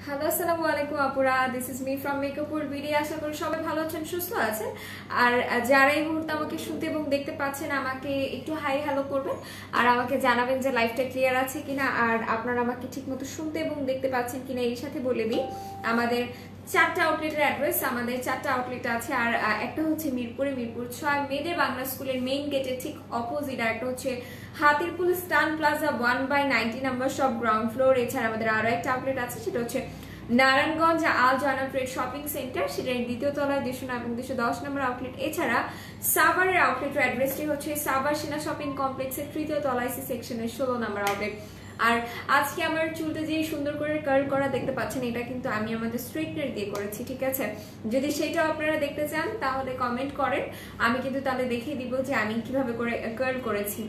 Hello আসসালামু আলাইকুম আপুরা, this is me from makeup video. আশা করি সবাই ভালো আছেন, সুস্থ আছেন। আর যারা এই মুহূর্তে আমাকে শুনতে এবং দেখতে পাচ্ছেন আমাকে একটু হাই হ্যালো করবেন আর আমাকে জানাবেন যে লাইভটা ক্লিয়ার আছে কিনা আর আপনারা আমাকে ঠিকমতো শুনতে এবং দেখতে পাচ্ছেন কিনা। এর সাথে বলে দিই আমাদের 4টা আউটলেটের অ্যাড্রেস। আমাদের 4টা আউটলেট আছে, আর একটা হচ্ছে মিরপুর 6 মেয়েদের বাংলা স্কুলের মেইন গেটের ঠিক অপোজিট, আর একটা হচ্ছে Hatirpul eastern plaza 1/90 number shop ground floor. এছাড়া আমাদের আরো একটা আউটলেট আছে, সেটা হচ্ছে Narayanganj Al Jayna trade shopping centre, সেটার দ্বিতীয় তলায় 209 এবং 210 নম্বর আউটলেট। এছাড়া সাভারের আউটলেট অ্যাড্রেসটি হচ্ছে সাভার সেনা শপিং কমপ্লেক্সের তৃতীয় তলায় সি সেকশনের 16 নম্বর আউটলেট। আর আজকে আমার চুলটা যে সুন্দর করে কার্ল করা দেখতে পাচ্ছেন, এটা কিন্তু আমি আমাদের স্ট্রেটনার দিয়ে করেছি, ঠিক আছে। যদি সেটাও আপনারা দেখতে চান তাহলে কমেন্ট করেন, আমি কিন্তু তাহলে দেখিয়ে দিব যে আমি কিভাবে করে কার্ল করেছি।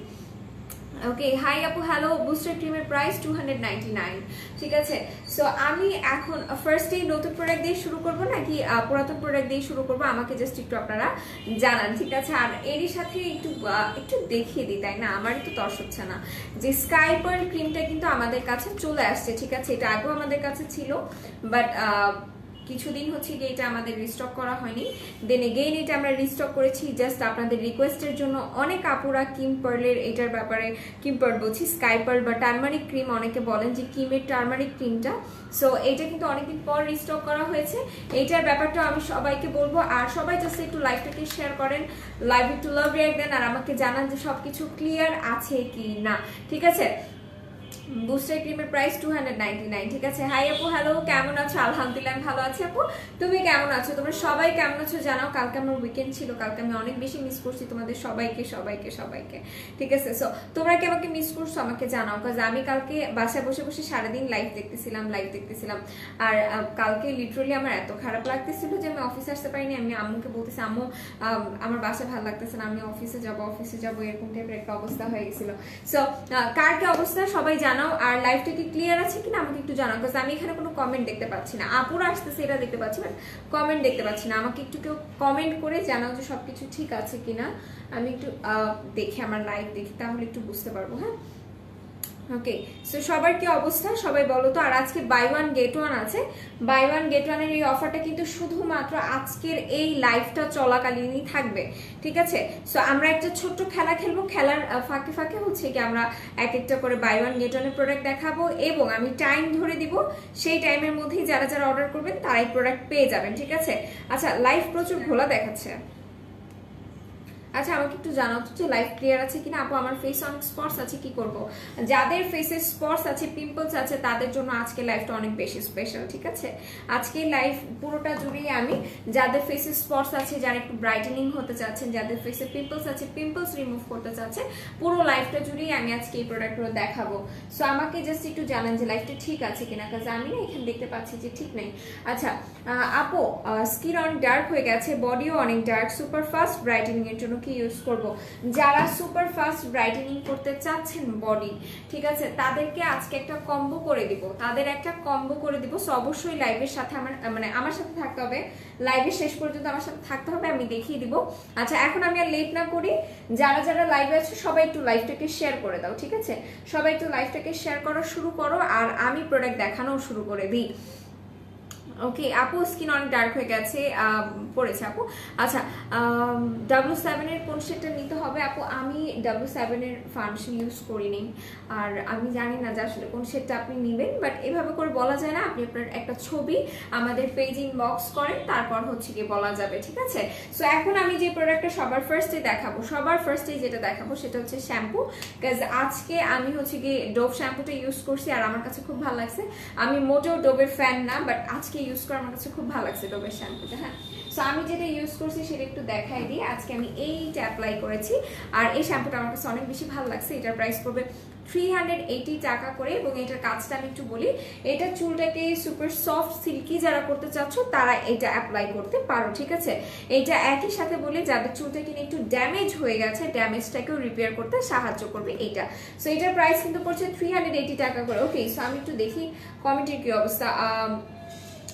ওকে, হাই আপু, হ্যালো। বুস্টার ক্রিমের প্রাইস 299, ঠিক আছে। সো আমি এখন ফার্স্টে নতুন প্রোডাক্ট দিয়ে শুরু করব নাকি পুরাতন প্রোডাক্ট দিয়ে শুরু করব, আমাকে জাস্ট একটু আপনারা জানান, ঠিক আছে। আর এরই সাথে একটু দেখিয়ে দিই, তাই না? আমারই তো তর্স হচ্ছে না যে স্কাই পার্ল ক্রিমটা কিন্তু আমাদের কাছে চলে আসছে, ঠিক আছে। এটা আগেও আমাদের কাছে ছিল, বাট কিছুদিন হচ্ছে গিয়ে এটা আমাদের রিস্টক করা হয়নি। দেন এগেইন এটা আমরা রিস্টক করেছি জাস্ট আপনাদের রিকোয়েস্টের জন্য। অনেক আপুরা কিম পার্লের এটার ব্যাপারে, কিম পার্ল বলছি, স্কাই পার্ল বা টার্মারিক ক্রিম অনেকে বলেন যে কিমের টার্মারিক ক্রিমটা। সো এটা কিন্তু অনেকদিন পর রিস্টক করা হয়েছে। এইটার ব্যাপারটা আমি সবাইকে বলবো, আর সবাই জাস্ট একটু লাইভটাকে শেয়ার করেন, লাইভ একটু লাভ রিঅ্যাক্ট দেন, আর আমাকে জানান যে সবকিছু ক্লিয়ার আছে কি না, ঠিক আছে। বুস্টার ক্রিমের প্রাইস 299, ঠিক আছে। হাই আপু, হ্যালো, কেমন আছো? আলহামদুলিল্লাহ ভালো আছি আপু, তুমি কেমন আছো? তোমরা সবাই কেমন আছো জানাও। কালকে আমার উইকেন্ড ছিল, কালকে আমি অনেক বেশি মিস করছি তোমাদের সবাইকে সবাইকে সবাইকে, ঠিক আছে। সো তোমরা কি আমাকে মিস করছো আমাকে জানাও, কাজ আমি কালকে বাসায় বসে বসে সারাদিন লাইভ দেখতেছিলাম। আর কালকে লিটারালি আমার এত খারাপ লাগতেছিল যে আমি অফিসে আসতে পারিনি। আমি আম্মুকে বলতেছি, আম্মু আমার বাসায় ভালো লাগতেছে না, আমি অফিসে যাবো এরকম টাইপের একটা অবস্থা হয়ে গেছিল। সো কার কি অবস্থা সবাই জানাও, আর লাইভটা কি ক্লিয়ার আছে কিনা আমাকে একটু জানাও, কারণ আমি এখানে কোনো কমেন্ট দেখতে পাচ্ছি না। আপুরা আসতেছে এটা দেখতে পাচ্ছি, বাট কমেন্ট দেখতে পাচ্ছি না। আমাকে একটু কেউ কমেন্ট করে জানাও যে সবকিছু ঠিক আছে কিনা। আমি একটু দেখি, আমার লাইভ দেখি, তাহলে একটু বুঝতে পারবো। হ্যাঁ, ওকে। সো সবার কি অবস্থা সবাই বলো তো। আর আজকে বাই ওয়ান গেট ওয়ান আছে। বাই ওয়ান গেট ওয়ানের এই অফারটা কিন্তু শুধুমাত্র আজকের এই লাইভটা চলাকালীনই থাকবে, ঠিক আছে। সো আমরা একটা ছোট্ট খেলা খেলবো, খেলার ফাঁকে ফাঁকে হচ্ছে কি আমরা এক একটা করে বাই ওয়ান গেট ওয়ানের প্রোডাক্ট দেখাবো, এবং আমি টাইম ধরে দিব। সেই টাইমের মধ্যেই যারা যারা অর্ডার করবেন তারাই প্রোডাক্ট পেয়ে যাবেন, ঠিক আছে। আচ্ছা, লাইভ প্রচুর ঘোলা দেখাচ্ছে। আচ্ছা, আমাকে একটু জানাও তো যে লাইভ ক্লিয়ার আছে কিনা। আপু, আমার ফেস অনেক স্পটস আছে, কি করব? যাদের ফেসে স্পটস আছে, পিম্পলস আছে, তাদের জন্য আজকে লাইভটা অনেক বেশি স্পেশাল, ঠিক আছে। আজকে লাইভ পুরোটা জুড়েই আমি যাদের ফেসে স্পটস আছে, যারা একটু ব্রাইটেনিং হতে চাচ্ছেন, যাদের ফেসে পিম্পলস আছে, পিম্পলস রিমুভ করতে চাচ্ছেন, পুরো লাইভটা জুড়েই আমি আজকে এই প্রোডাক্টগুলো দেখাবো। সো আমাকে জাস্ট একটু জানান যে লাইভটা ঠিক আছে কিনা, কাজ আমি না এখানে দেখতে পাচ্ছি যে ঠিক নেই। আচ্ছা আপু, স্কিন অনেক ডার্ক হয়ে গেছে, বডিও অনেক ডার্ক, সুপার ফাস্ট ব্রাইটেনিং এর জন্য কি ইউজ করব? যারা সুপার ফাস্ট ব্রাইটেনিং করতে চাচ্ছেন বডি, ঠিক আছে, তাদেরকে আজকে একটা কম্বো করে দিব, সো অবশ্যই লাইভের সাথে আমার সাথে থাকতে হবে, লাইভের শেষ পর্যন্ত আমার সাথে থাকতে হবে, আমি দেখিয়ে দিব। আচ্ছা, এখন আমি আর লেট না করি, যারা যারা লাইভে আছে সবাই একটু লাইভটাকে শেয়ার করে দাও, ঠিক আছে। সবাই একটু লাইভটাকে শেয়ার করা শুরু করো, আর আমি প্রোডাক্ট দেখানো শুরু করে দিই। ওকে আপু, স্কিন অনেক ডার্ক হয়ে গেছে পড়েছে আপু। আচ্ছা, W7 এর কোন শেডটা নিতে হবে আপু? আমি W7 এর ফাউন্ডেশন ইউজ করিনি, আর আমি জানি না যে আসলে কোন শেডটা আপনি নেবেন, বাট এভাবে করে বলা যায় না। আপনি আপনার একটা ছবি আমাদের পেজ ইনবক্স করেন, তারপর হচ্ছে গিয়ে বলা যাবে, ঠিক আছে। সো এখন আমি যে প্রোডাক্টটা সবার ফার্স্টে যেটা দেখাবো সেটা হচ্ছে শ্যাম্পু, বিকজ আজকে আমি হচ্ছে গিয়ে ডোভ শ্যাম্পুটা ইউজ করছি, আর আমার কাছে খুব ভালো লাগছে। আমি মোটেও ডোভের ফ্যান না, বাট আজকে ইউজ করে আমার কাছে খুব ভালো লাগছে ডোভের শ্যাম্পুটা। হ্যাঁ, সো আমি যেটা ইউজ করছি সেটা একটু দেখাই দিই। আজকে আমি এইটা অ্যাপ্লাই করেছি, আর এই শ্যাম্পুটা আমার কাছে অনেক বেশি ভালো লাগছে। এটার প্রাইস পড়বে 380 টাকা করে, এবং এটার কাজটা আমি একটু বলি। এটা চুলটাকে সুপার সফট সিল্কি যারা করতে চাচ্ছ তারা এটা অ্যাপ্লাই করতে পারো, ঠিক আছে। এটা একই সাথে বলি যাদের চুলটা কিনে একটু ড্যামেজ হয়ে গেছে, ড্যামেজটাকেও রিপেয়ার করতে সাহায্য করবে এইটা। সো এটার প্রাইস কিন্তু পড়ছে 380 টাকা করে। ওকে, সো আমি একটু দেখি কমেন্টের কি অবস্থা।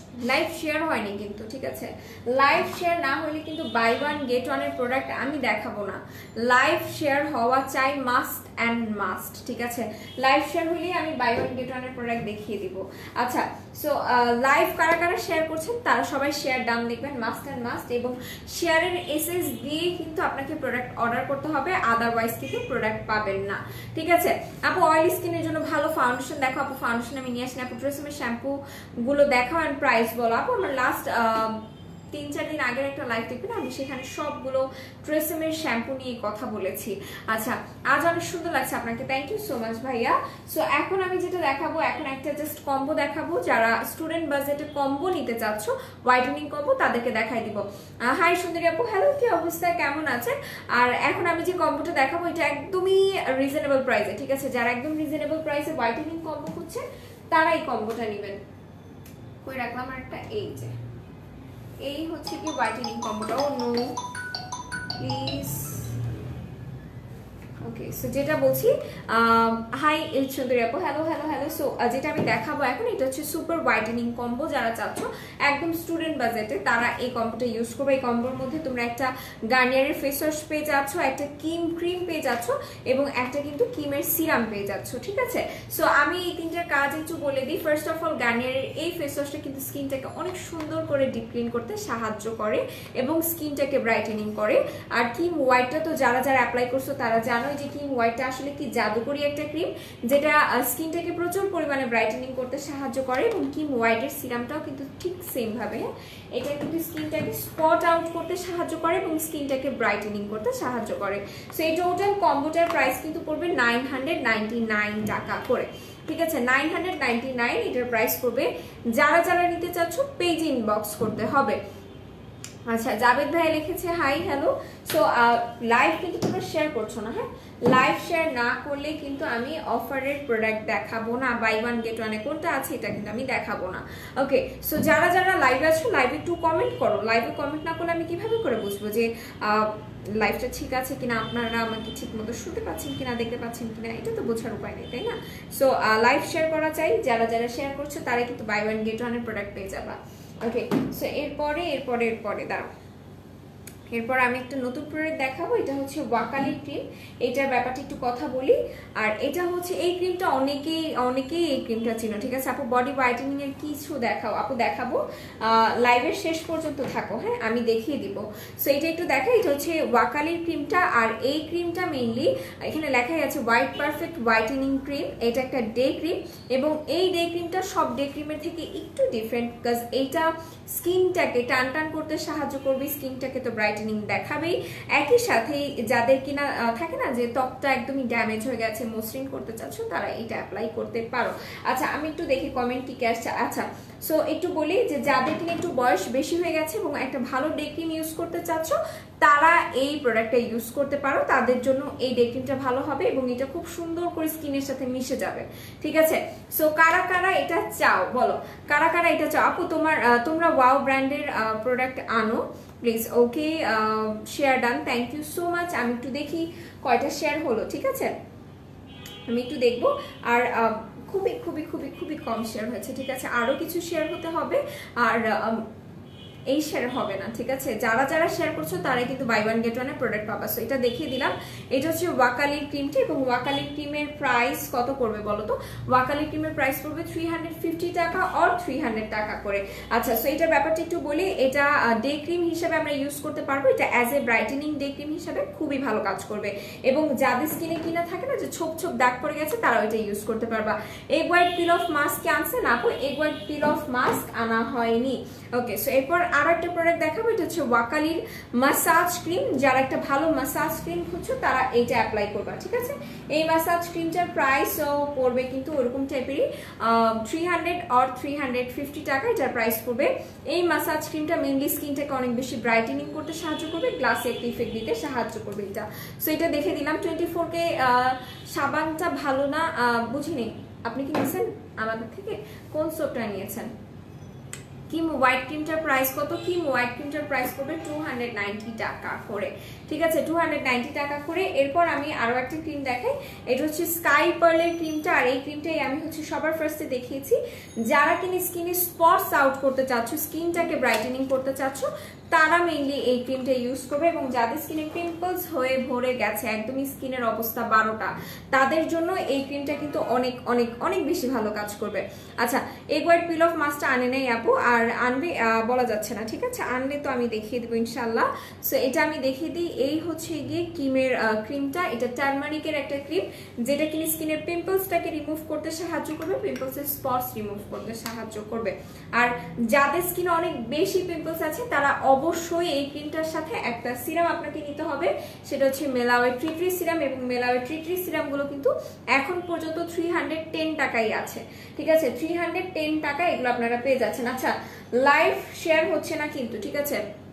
লাইভ শেয়ার হয়নি কিন্তু, ঠিক আছে? লাইভ শেয়ার না হলে কিন্তু বাই ওয়ান গেট ওয়ান এর প্রোডাক্ট আমি দেখাবো না। লাইভ শেয়ার হওয়া চাই, মাস্ট অ্যান্ড মাস্ট, ঠিক আছে? লাইভ শেয়ার হলেই আমি বাই ওয়ান গেট ওয়ান এর প্রোডাক্ট দেখিয়ে দিব। আচ্ছা, সো লাইভ কারা কারা শেয়ার করছেন তারা সবাই শেয়ার ডান দেখবেন, মাস্ট অ্যান্ড মাস্ট, এবং শেয়ারের এসএস দিয়ে কিন্তু আপনাকে প্রোডাক্ট অর্ডার করতে হবে, আদারওয়াইজ কিন্তু প্রোডাক্ট পাবেন না, ঠিক আছে? আপু অয়েলি স্কিনের জন্য ভালো ফাউন্ডেশন দেখো। আপু ফাউন্ডেশন আমি নিয়ে আসিনি। আপু ট্রেসেমের শ্যাম্পু গুলো দেখাও অ্যান্ড প্রাইস বলো। আপু আমার লাস্ট 3-4 দিন আগের একটা লাইভ দেখবেন, আমি সেখানে সবগুলো ট্রেসেমের শ্যাম্পু নিয়ে কথা বলেছি। আচ্ছা, আজ অনেক সুন্দর লাগছে আপনাকে, থ্যাংক ইউ সো মাচ ভাইয়া। সো এখন আমি যেটা দেখাবো, এখন একটা জাস্ট কম্বো দেখাবো। যারা স্টুডেন্ট বাজেটে কম্বো নিতে চাচ্ছ, হোয়াইটেনিং কম্বো, তাদেরকে দেখাই দিব। হাই সুন্দরী আপু, হ্যালো, কি অবস্থা, কেমন আছেন? আর এখন আমি যে কম্বোটা দেখাবো এটা একদমই রিজনেবল প্রাইসে, ঠিক আছে? যারা একদম রিজনেবল প্রাইসে হোয়াইটেনিং কম্বো খুঁজছে তারা এই কম্বোটা নেবেন। কই রাখলাম আরেকটা, এই যে এই হচ্ছে কি হোয়াইটেনিং কম্বোটা। Oh no please, okay. So যেটা বলছি, হাই সুন্দরী আপু, হ্যালো হ্যালো হ্যালো। সো যেটা আমি দেখাবো এখন, এটা হচ্ছে সুপার হোয়াইটেনিং কম্বো। যারা চাচ্ছ একদম স্টুডেন্ট বাজেটে তারা এই কম্বোটা ইউজ করবে। এই কম্বোর মধ্যে তোমরা একটা গার্নিয়ারের ফেস ওয়াশ পেয়ে যাচ্ছ, একটা ক্রিম পেয়ে যাচ্ছ, এবং একটা কিন্তু ক্রিমের সিরাম পেয়ে যাচ্ছ, ঠিক আছে? সো আমি এই তিনটার কাজ একটু বলে দিই। ফার্স্ট অফ অল, গার্নিয়ারের এই ফেস ওয়াশটা কিন্তু স্কিনটাকে অনেক সুন্দর করে ডিপ ক্লিন করতে সাহায্য করে এবং স্কিনটাকে ব্রাইটেনিং করে। আর ক্রিম হোয়াইটটা তো যারা যারা অ্যাপ্লাই করছো তারা জানো যে ক্রিম হোয়াইটটা আসলে কি জাদুকরি একটা ক্রিম, যেটা স্কিনটাকে প্রচুর পরিমাণে ব্রাইটেনিং করতে সাহায্য করে। এবং ক্রিম হোয়াইটের সিরামটাও কিন্তু ঠিক সেম ভাবে, এটা কিন্তু স্কিনটাকে স্পট আউট করতে সাহায্য করে এবং স্কিনটাকে ব্রাইটেনিং করতে সাহায্য করে। সো এই টোটাল কম্বোটার প্রাইস কিন্তু পড়বে 999 টাকা করে, ঠিক আছে? 999 এটার প্রাইস পড়বে। যারা যারা নিতে চাচ্ছ পেজ ইনবক্স করতে হবে। আচ্ছা, জাবেদ ভাই লিখেছে হাই হ্যালো। সো লাইভ কিন্তু তোমরা শেয়ার করছো না, হ্যাঁ? লাইভ শেয়ার না করলে কিন্তু আমি অফারের প্রোডাক্ট দেখাবো না। বাই ওয়ান গেট ওয়ানে কোনটা আছে এটা কিন্তু আমি দেখাবো না, ওকে? সো যারা যারা লাইভে আছো লাইভে একটু কমেন্ট করো। লাইভে কমেন্ট না করলে আমি কিভাবে করে বুঝবো যে লাইভটা ঠিক আছে কিনা, আপনারা আমাকে ঠিক মতো শুনতে পাচ্ছেন কিনা, দেখতে পাচ্ছেন কিনা, এটা তো বোঝার উপায় নেই, তাই না? সো লাইভ শেয়ার করা চাই। যারা যারা শেয়ার করছো তারা কিন্তু বাই ওয়ান গেট ওয়ানের প্রোডাক্ট পেয়ে যাবা, ওকে? সো এরপরে দাঁড়াও, এরপর আমি একটা নতুন প্রোডাক্ট দেখাবো। এটা হচ্ছে ওয়াকালি ক্রিম। এটার ব্যাপারটা একটু কথা বলি। আর এটা হচ্ছে এই ক্রিমটা অনেকেই এই ক্রিমটা চিনো, ঠিক আছে? আপু বডি হোয়াইটেনিং এর কিছু দেখাও। আপু দেখাবো, লাইভের শেষ পর্যন্ত থাকো, হ্যাঁ? আমি দেখিয়ে দিব। সো এটা একটু দেখা, এটা হচ্ছে ওয়াকালির ক্রিমটা। আর এই ক্রিমটা মেইনলি এখানে লেখাই আছে হোয়াইট পারফেক্ট হোয়াইটেনিং ক্রিম। এটা একটা ডে ক্রিম, এবং এই ডে ক্রিমটা সব ডে ক্রিমের থেকে একটু ডিফারেন্ট, বিকজ এইটা স্কিনটাকে টান টান করতে সাহায্য করবে, স্কিনটাকে তো ব্রাইটেনিং দেখাবেই। একই সাথে যাদের কিনা থাকে না যে ত্বকটা একদমই ড্যামেজ হয়ে গেছে, মসৃণ করতে চাচ্ছ, তারা এটা অ্যাপ্লাই করতে পারো। আচ্ছা, আমি একটু দেখি কমেন্ট কি আসছে। আচ্ছা, সো একটু বলি যে যাদের কিনা একটু বয়স বেশি হয়ে গেছে এবং একটা ভালো ডে ক্রিম ইউজ করতে চাচ্ছ, তারা এই প্রোডাক্টটা ইউজ করতে পারো। তাদের জন্য এই ডে ক্রিমটা ভালো হবে এবং এটা খুব সুন্দর করে স্কিনের সাথে মিশে যাবে, ঠিক আছে? সো কারা কারা এটা চাও বলো, কারা কারা এটা চাও? আপু তোমরা ওয়াও ব্র্যান্ডের প্রোডাক্ট আনো please, okay? Share done, thank you so much. আমি একটু দেখি কয়টা শেয়ার হলো, ঠিক আছে? আমি একটু দেখবো। আর খুবই খুবই খুবই খুবই কম শেয়ার হয়েছে, ঠিক আছে? আরো কিছু শেয়ার হতে হবে, আর এই শেয়ার হবে না, ঠিক আছে? যারা যারা শেয়ার করছো তারাই কিন্তু বাই ওয়ান গেট ওয়ানের প্রোডাক্ট পাবা। সো এটা দেখিয়ে দিলাম। এটা হচ্ছে ওয়াকালির ক্রিমটি, এবং ওয়াকালির ক্রিমের প্রাইস কত পড়বে বলো তো? ওয়াকালির ক্রিমের প্রাইস পড়বে 350 টাকা অর 300 টাকা করে। আচ্ছা, সো এটার ব্যাপারটা একটু বলি। এটা ডে ক্রিম হিসেবে আমরা ইউজ করতে পারবো। এটা as a brightening day cream হিসেবে খুবই ভালো কাজ করবে, এবং যাদের স্কিনে কিনা থাকে না যে ছোপ ছোপ দাগ পড়ে গেছে, তারাও এটা ইউজ করতে পারবা। Egg white peel off mask আনছে না আপু? Egg white peel off mask আনা হয়নি, ওকে? সো এরপর আরো একটা প্রোডাক্ট দেখাবো। এটা হচ্ছে ওয়াকালির মাসাজ ক্রিম। যারা একটা ভালো মাসাজ ক্রিম খুঁজছো তারা এইটা অ্যাপ্লাই করবা, ঠিক আছে? এই মাসাজ ক্রিমটার প্রাইস পড়বে কিন্তু ওরকম টাইপেরই 300 অর 350 টাকা এটার প্রাইস পড়বে। এই মাসাজ ক্রিমটা মেইনলি স্কিনটাকে অনেক বেশি ব্রাইটেনিং করতে সাহায্য করবে, গ্লাসে একটা ইফেক্ট দিতে সাহায্য করবে এটা। সো এটা দেখে দিলাম। 24K সাবানটা ভালো না বুঝিনি, আপনি কি নিয়েছেন আমাদের থেকে? কোন সোপটা নিয়েছেন? কিম হোয়াইট ক্রিমটার প্রাইস কত? কিম হোয়াইট ক্রিমটার প্রাইস করবে 290 টাকা করে, ঠিক আছে, 290 টাকা করে। এরপর আমি আরো একটা ক্রিম দেখাই, এটা হচ্ছে স্কাই পার্লের ক্রিমটা। আর এই ক্রিমটাই আমি হচ্ছে সবার ফার্স্টে দেখিয়েছি। যারা কিনা স্কিনে স্পটস আউট করতে চাচ্ছ, স্কিনটাকে ব্রাইটেনিং করতে চাচ্ছ, তারা মেইনলি এই ক্রিমটা ইউজ করবে। এবং যাদের স্কিনে পিম্পলস হয়ে ভরে গেছে, একদমই স্কিনের অবস্থা 12টা, তাদের জন্য এই ক্রিমটা কিন্তু অনেক অনেক অনেক বেশি ভালো কাজ করবে। আচ্ছা, এগ হোয়াইট পিল অফ মাস্কটা আনে নেই আপু, আর আনবে বলা যাচ্ছে না, ঠিক আছে, আনলে তো আমি দেখিয়ে দেবো ইনশাল্লাহ। সো এটা আমি দেখিয়ে দিই, এই হচ্ছে গিয়ে কিমের ক্রিমটা। এটা টার্মারিকের একটা ক্রিম, যেটা কিনা স্কিনের পিম্পলসটাকে রিমুভ করতে সাহায্য করবে, পিম্পলসের স্পটস রিমুভ করতে সাহায্য করবে। আর যাদের স্কিনে অনেক বেশি পিম্পলস আছে, তারা অবশ্যই এই ক্রিমটার সাথে একটা সিরাম আপনাকে নিতে হবে, সেটা হচ্ছে মেলাওয়ে ট্রি সিরাম। এবং মেলাওয়ে ট্রি সিরামগুলো কিন্তু এখন পর্যন্ত 310 টাকাই আছে, ঠিক আছে, 310 টাকা এগুলো আপনারা পেয়ে যাচ্ছেন। আচ্ছা, লাইভ শেয়ার হচ্ছে না কিন্তু, ঠিক আছে,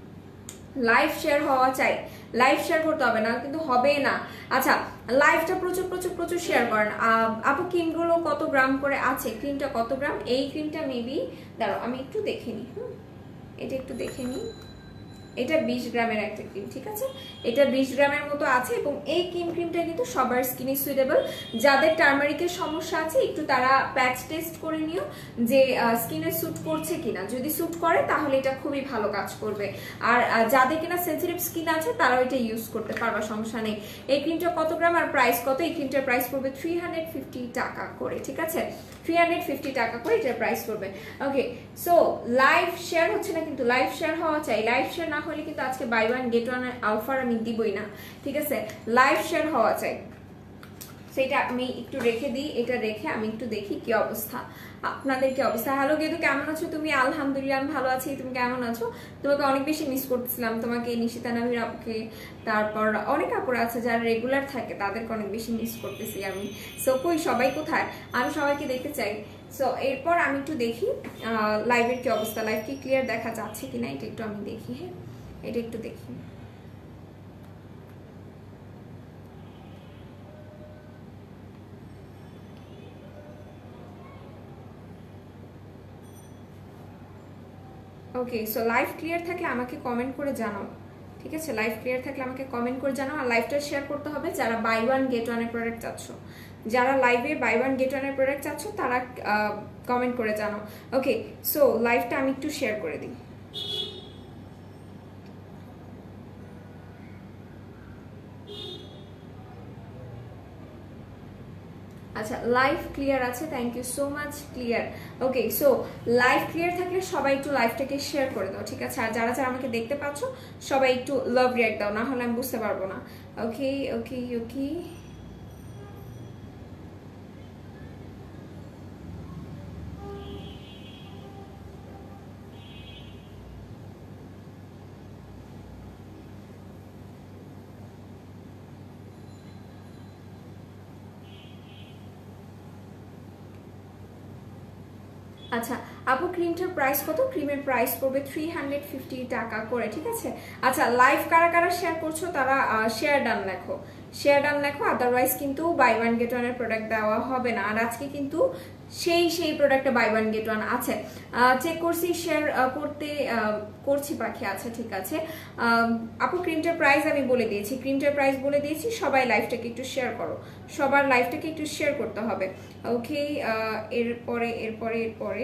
লাইভ শেয়ার হওয়া চাই, লাইভ শেয়ার করতে হবে না কিন্তু হবে না। আচ্ছা, লাইভটা প্রচুর প্রচুর প্রচুর শেয়ার করেন। আপু ক্রিমগুলো কত গ্রাম করে আছে? ক্রিমটা কত গ্রাম? এই ক্রিমটা মেবি, দাঁড়াও আমি একটু দেখে নিই, এটা একটু দেখে নিই। এটা 20 গ্রামের একটা ক্রিম, ঠিক আছে, এটা 20 গ্রামের মতো আছে। এবং এই ক্রিমটা কিন্তু সবার স্কিনে সুইটেবল। যাদের টার্মারিকের সমস্যা আছে, একটু তারা প্যাচ টেস্ট করে নিও যে স্কিনে স্যুট করছে কিনা। যদি স্যুট করে তাহলে এটা খুবই ভালো কাজ করবে। আর যাদের কিনা সেনসিটিভ স্কিন আছে, তারাও এটা ইউজ করতে পারবা, সমস্যা নেই। এই ক্রিমটা কত গ্রাম আর প্রাইস কত? এই ক্রিমটার প্রাইস পড়বে 350 টাকা করে, ঠিক আছে, 350 টাকা করে এটার প্রাইস পড়বে। ওকে, সো লাইভ শেয়ার হচ্ছে না কিন্তু, লাইভ শেয়ার হওয়া চাই। লাইভ শেয়ার না হলে কিন্তু আজকে buy one get one offer আমি দিবই না, ঠিক আছে, লাইভ শেয়ার হওয়া চাই। সেটা আমি একটু রেখে দিই, এটা রেখে আমি একটু দেখি কি অবস্থা, আপনাদের কি অবস্থা। হ্যালো গেদু, কেমন আছো তুমি? আলহামদুলিল্লাহ আমি ভালো আছি, তুমি কেমন আছো? তোমাকে অনেক বেশি মিস করতেছিলাম, তোমাকে, নিশিতা নাভির আপুকে, তারপর অনেক আপুরা আছে যারা রেগুলার থাকে, তাদেরকে অনেক বেশি মিস করতেছি আমি। সো কই সবাই কোথায়? আমি সবাইকে দেখতে চাই। সো এরপর আমি একটু দেখি লাইভের কি অবস্থা, লাইভ কি ক্লিয়ার দেখা যাচ্ছে কিনা, এটা একটু আমি দেখি। হ্যাঁ, এটা একটু দেখি। ওকে, সো লাইভ ক্লিয়ার থাকলে আমাকে কমেন্ট করে জানাও, ঠিক আছে, লাইভ ক্লিয়ার থাকলে আমাকে কমেন্ট করে জানাও। আর লাইভটা শেয়ার করতে হবে যারা বাই ওয়ান গেট ওয়ানের প্রোডাক্ট চাচ্ছ, যারা লাইভে বাই ওয়ান গেট ওয়ানের প্রোডাক্ট চাচ্ছ, তারা কমেন্ট করে জানাও। ওকে, সো লাইভটা আমি একটু শেয়ার করে দিই। আচ্ছা, লাইভ ক্লিয়ার আছে, thank you so much, clear. Okay, so live clear থাকলে সবাই একটু লাইভটাকে শেয়ার করে দাও, ঠিক আছে। আর যারা যারা আমাকে দেখতে পাচ্ছ, সবাই একটু লাভ রিয়াক্ট দাও, না হলে আমি বুঝতে পারবো না। ওকে ওকে ওকে, আচ্ছা আপু ক্রিমটার প্রাইস কত? ক্রিমের প্রাইস পড়বে 350 টাকা করে, ঠিক আছে। আচ্ছা, লাইভ কারা কারা শেয়ার করছো তারা শেয়ার ডান লেখো, শেয়ার ডান লেখো, আদারওয়াইজ কিন্তু বাই ওয়ান গেট ওয়ানের প্রোডাক্ট দেওয়া হবে না। আর আজকে কিন্তু সেই প্রোডাক্টে বাই ওয়ান গেট ওয়ান আছে, চেক করছি, শেয়ার করতে করছি পাখি, আছে, ঠিক আছে। আপু ক্রিমটার প্রাইস আমি বলে দিয়েছি, ক্রিমটার প্রাইস বলে দিয়েছি, সবাই লাইভটাকে একটু শেয়ার করো, সবার লাইভটাকে একটু শেয়ার করতে হবে। ওকে, এরপরে এরপরে এরপরে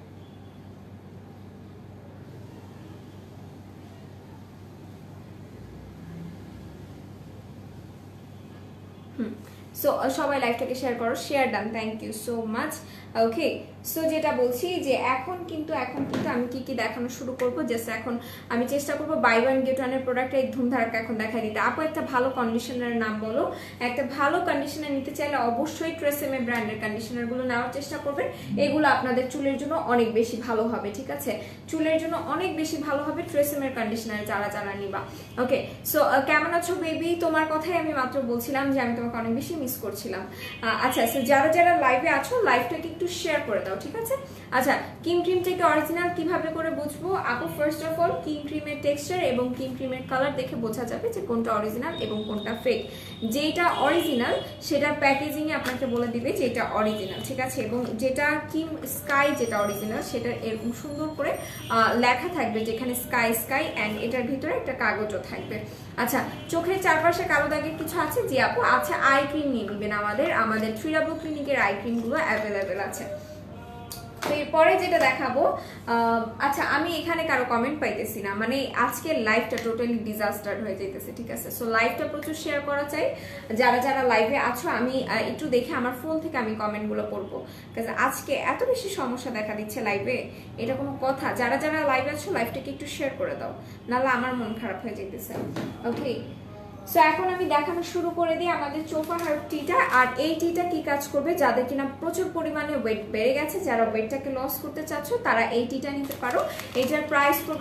সো সবাই লাইভটাকে শেয়ার করো, share done, thank you so much. Okay, so যেটা বলছি যে এখন কিন্তু আমি কি দেখানো শুরু করবো, জাস্ট এখন আমি চেষ্টা করবো বাই ওয়ান গেট ওয়ানের প্রোডাক্ট এই ধুমধারাক্কা এখন দেখাই দিতে। আপু একটা ভালো কন্ডিশনারের নাম বলো। একটা ভালো কন্ডিশনার নিতে চাইলে অবশ্যই ট্রেসেমে ব্র্যান্ডের কন্ডিশনারগুলো নেওয়ার চেষ্টা করবেন, এগুলো আপনাদের চুলের জন্য অনেক বেশি ভালো হবে, ঠিক আছে, চুলের জন্য অনেক বেশি ভালো হবে ট্রেসেমের কন্ডিশনার যারা যারা নিবা। ওকে, সো কেমন আছো বেবি? তোমার কথাই আমি মাত্র বলছিলাম যে আমি তোমাকে অনেক বেশি মিস করছিলাম। আচ্ছা, সো যারা যারা লাইভে আছো, লাইভটাকে একটু শেয়ার করে দাও, ঠিক আছে? আচ্ছা, কিং ক্রিমটা কি অরিজিনাল কিভাবে করে বুঝবো আপু? ফার্স্ট অফ অল কিং ক্রিমের টেক্সচার এবং কিং ক্রিমের কালার দেখে বোঝা যাবে যে কোনটা অরিজিনাল এবং কোনটা ফেক। যেটা অরিজিনাল সেটার প্যাকেজিং এ আপনাকে বলে দিবে যে এটা অরিজিনাল, ঠিক আছে? এবং যেটা কিং স্কাই যেটা অরিজিনাল সেটা এরকম সুন্দর করে লেখা থাকবে যেখানে স্কাই স্কাই এন্ড এটার ভিতরে একটা কাগজও থাকবে। আচ্ছা, চোখের চারপাশে কালো দাগের কিছু আছে? জি আপু আছে। আই ক্রিম নিয়ে নেবেন, আমাদের 3W ক্লিনিকের আই ক্রিমগুলো অ্যাভেলেবেল আছে। এরপরে যেটা দেখাবো, আচ্ছা আমি এখানে কারো কমেন্ট পাইতেছি না, মানে আজকের লাইভটা টোটালি ডিজাস্টার হয়ে যাইতেছে, ঠিক আছে? সো লাইভটা প্রচুর শেয়ার করা চাই। যারা যারা লাইভে আছো আমি একটু দেখে আমার ফোন থেকে আমি কমেন্টগুলো পড়বো, কারণ আজকে এত বেশি সমস্যা দেখা দিচ্ছে লাইভে, এটা কোনো কথা? যারা যারা লাইভে আছো লাইভটাকে একটু শেয়ার করে দাও, নাহলে আমার মন খারাপ হয়ে যাইতেছে। ওকে, সো এখন আমি দেখানো শুরু করে দিই আমাদের চোফা হার্ব টিটা। আর এই টিটা কি কাজ করবে? যাদের কিনা প্রচুর পরিমাণে ওয়েট বেড়ে গেছে, যারা ওয়েটটাকে লস করতে চাচ্ছ তারা এই টিটা নিতে পারো। এটার প্রাইস পড়বে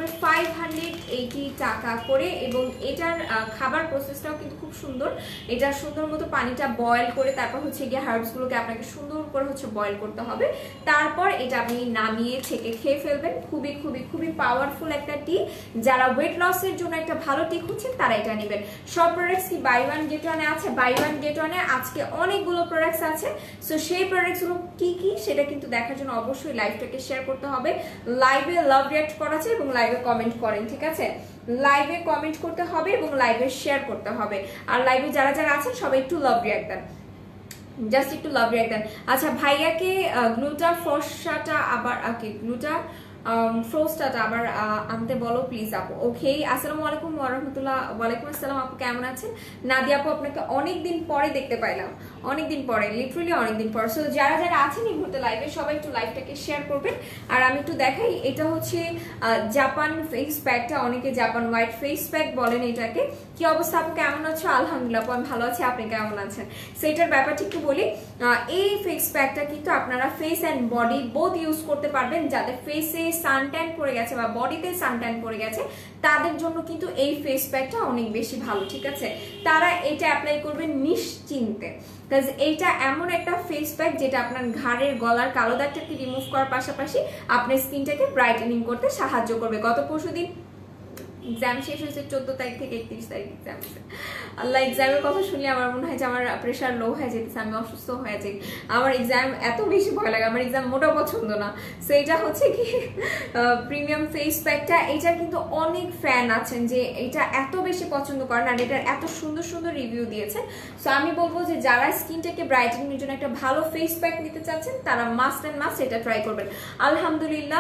580 টাকা করে এবং এটার খাবার প্রসেসটাও কিন্তু খুব সুন্দর। এটা সুন্দর মতো পানিটা বয়েল করে তারপর হচ্ছে গিয়ে হার্বসগুলোকে আপনাকে সুন্দর করে হচ্ছে বয়েল করতে হবে, তারপর এটা আপনি নামিয়ে ছেঁকে খেয়ে ফেলবেন। খুবই খুবই খুবই পাওয়ারফুল একটা টি। যারা ওয়েট লসের জন্য একটা ভালো টি খুঁজছেন তারা এটা নেবেন। সব প্রোডাক্টস কি বাই ওয়ান গেট ওয়ানে আছে? বাই ওয়ান গেট ওয়ানে আজকে অনেকগুলো প্রোডাক্টস আছে। সো সেই প্রোডাক্টসগুলো কি কি সেটা কিন্তু দেখার জন্য অবশ্যই লাইভটাকে শেয়ার করতে হবে। লাইভে লাভ রিঅ্যাক্ট করা আছে এবং লাইভে কমেন্ট করেন, ঠিক আছে? লাইভে কমেন্ট করতে হবে এবং লাইভে শেয়ার করতে হবে। আর লাইভে যারা যারা আছেন সবাই একটু লাভ রিঅ্যাক্ট দেন, জাস্ট একটু লাভ রিঅ্যাক্ট দেন। আচ্ছা ভাইয়াকে গ্লুটা ফর্সাটা আবার গ্লুটা ফ্রোস্টাটা আবার আনতে বলো প্লিজ আপু। ওকে, আসসালামু আলাইকুম ওয়া রাহমাতুল্লাহ। ওয়ালাইকুম আসসালাম আপু, কেমন আছেন? নাদিয়া আপু আপনাকে অনেকদিন পরে দেখতে পাইলাম, অনেকদিন পরে, লিটারালি অনেকদিন পর। সো যারা যারা আছেন এই মুহূর্তে লাইভে সবাই একটু লাইভটাকে শেয়ার করবেন। আর আমি একটু দেখাই, এটা হচ্ছে জাপান ফেস প্যাকটা, অনেকে জাপান হোয়াইট ফেস প্যাক বলেন এটাকে। কি অবস্থা আপু, কেমন আছো? আলহামদুলিল্লাহ আপু আমি ভালো আছি, আপনি কেমন আছেন? সো এটার ব্যাপারটা একটু বলি। এই ফেস প্যাকটা কিন্তু আপনারা face and body both use করতে পারবেন। যাদের ফেসে সানট্যান পড়ে গেছে বা বডিতে সানট্যান পড়ে গেছে তাদের জন্য কিন্তু এই ফেস প্যাকটা অনেক বেশি ভালো, ঠিক আছে? তারা এটা অ্যাপ্লাই করবেন নিশ্চিন্তে, কাজ এইটা এমন একটা ফেস প্যাক যেটা আপনার ঘাড়ের গলার কালো দাগটাকে রিমুভ করার পাশাপাশি আপনার স্কিনটাকে ব্রাইটেনিং করতে সাহায্য করবে। গত পরশুদিন এক্সাম শেষ হয়েছে, 14 তারিখ থেকে 31 তারিখ এক্সাম আছে। আল্লাহ, এক্সামের কথা শুনলে আমার মনে হয় যে আমার প্রেশার লো হয়ে যেতেছে, আমি অসুস্থ হয়ে যাই। আমার এক্সাম এত বেশি ভয় লাগে, আমার এক্সাম মোটেও পছন্দ না। সো এটা হচ্ছে কি প্রিমিয়াম ফেস প্যাকটা, এইটার কিন্তু অনেক ফ্যান আছেন যে এটা এত বেশি পছন্দ করেন আর এটার এত সুন্দর সুন্দর রিভিউ দিয়েছেন। সো আমি বলবো যে যারা স্কিনটাকে ব্রাইটেনিং এর জন্য একটা ভালো ফেস প্যাক নিতে চাচ্ছেন তারা মাস্ট অ্যান্ড মাস্ট এটা ট্রাই করবেন। আলহামদুলিল্লাহ,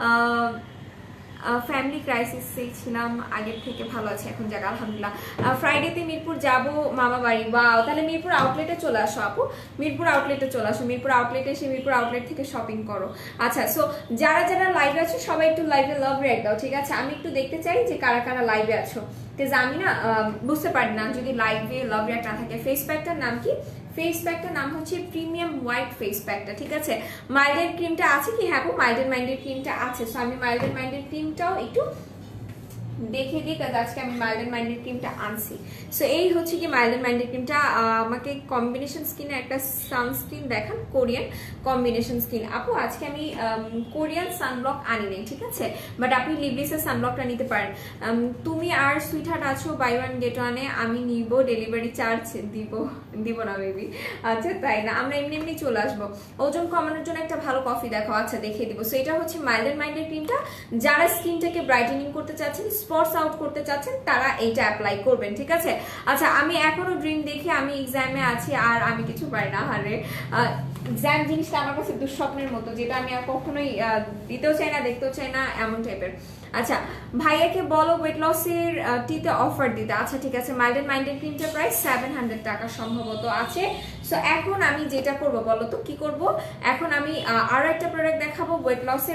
ফ্যামিলি ক্রাইসিসে ছিলাম, আগের থেকে ভালো আছে এখন, যাক আলহামদুলিল্লাহ। ফ্রাইডেতে মিরপুর যাব মামা বাড়ি। বা তাহলে মিরপুর আউটলেটে চলে আসো আপু, মিরপুর আউটলেটে চলে আসো, মিরপুর আউটলেটে এসে মিরপুর আউটলেট থেকে শপিং করো। আচ্ছা, সো যারা যারা লাইভে আছো সবাই একটু লাইভে লাভ রিঅ্যাক্ট দাও, ঠিক আছে? আমি একটু দেখতে চাই যে কারা কারা লাইভে আছো, because আমি না বুঝতে পারি না যদি লাইভে লাভ রিঅ্যাক্ট না থাকে। ফেস প্যাকটার নাম কি? ফেস প্যাকটার নাম হচ্ছে প্রিমিয়াম হোয়াইট ফেস প্যাকটা, ঠিক আছে? মাইল্ড এন্ড ক্রিমটা আছে কি? হ্যাঁ, মাইল্ড এন্ড মাইন্ডের ক্রিমটা আছে। সো আমি মাইল্ড এন্ড মাইন্ডের ক্রিমটাও একটু দেখে দিই, কাজ আজকে আমি মাইল্ড এন্ড মাইন্ডের ক্রিমটা আনছি। সো এই হচ্ছে কি মাইল্ড এন্ড মাইন্ডের ক্রিমটা। আমাকে কম্বিনেশন স্কিনে একটা সানস্ক্রিন দেখান, কোরিয়ান কম্বিনেশন স্কিন। আপু আজকে আমি কোরিয়ান সানব্লক আনি নাই, ঠিক আছে? বাট আপনি লিভলিসের সানব্লকটা নিতে পারেন। তুমি আর সুইটহার্ট আছো বাই ওয়ান গেট ওয়ানে, আমি নিব, ডেলিভারি চার্জ দিব না বেবি। আচ্ছা তাই না, আমরা এমনি এমনি চলে আসবো। ওজন কমানোর জন্য একটা ভালো কফি দেখাও, আচ্ছা দেখিয়ে দিব। সো এটা হচ্ছে মাইল্ড এন্ড মাইন্ডের ক্রিমটা। যারা স্কিনটাকে ব্রাইটেনিং করতে চাচ্ছেন, স্পটস আউট করতে চাচ্ছেন তারা এইটা অ্যাপ্লাই করবেন, ঠিক আছে? আচ্ছা, আমি এখনো ড্রিম দেখি, আমি এক্সামে আছি আর আমি কিছু পারি না। আরে এক্সাম জিনিসটা আমার কাছে দুঃস্বপ্নের মতো, যেটা আমি আর কখনোই দিতেও চাই না, দেখতেও চাই না, এমন টাইপের। আচ্ছা, ভাইয়াকে বলো ওয়েট লসের টিতে অফার দিতে। আচ্ছা ঠিক আছে, মাইল্ড এন্ড মাইন্ডের ক্রিমটা প্রাইস 700 টাকা সম্ভবত আছে। সো এখন আমি যেটা করব বলো তো কি করব, এখন আমি আরো একটা প্রোডাক্ট দেখাবো ওয়েট লসের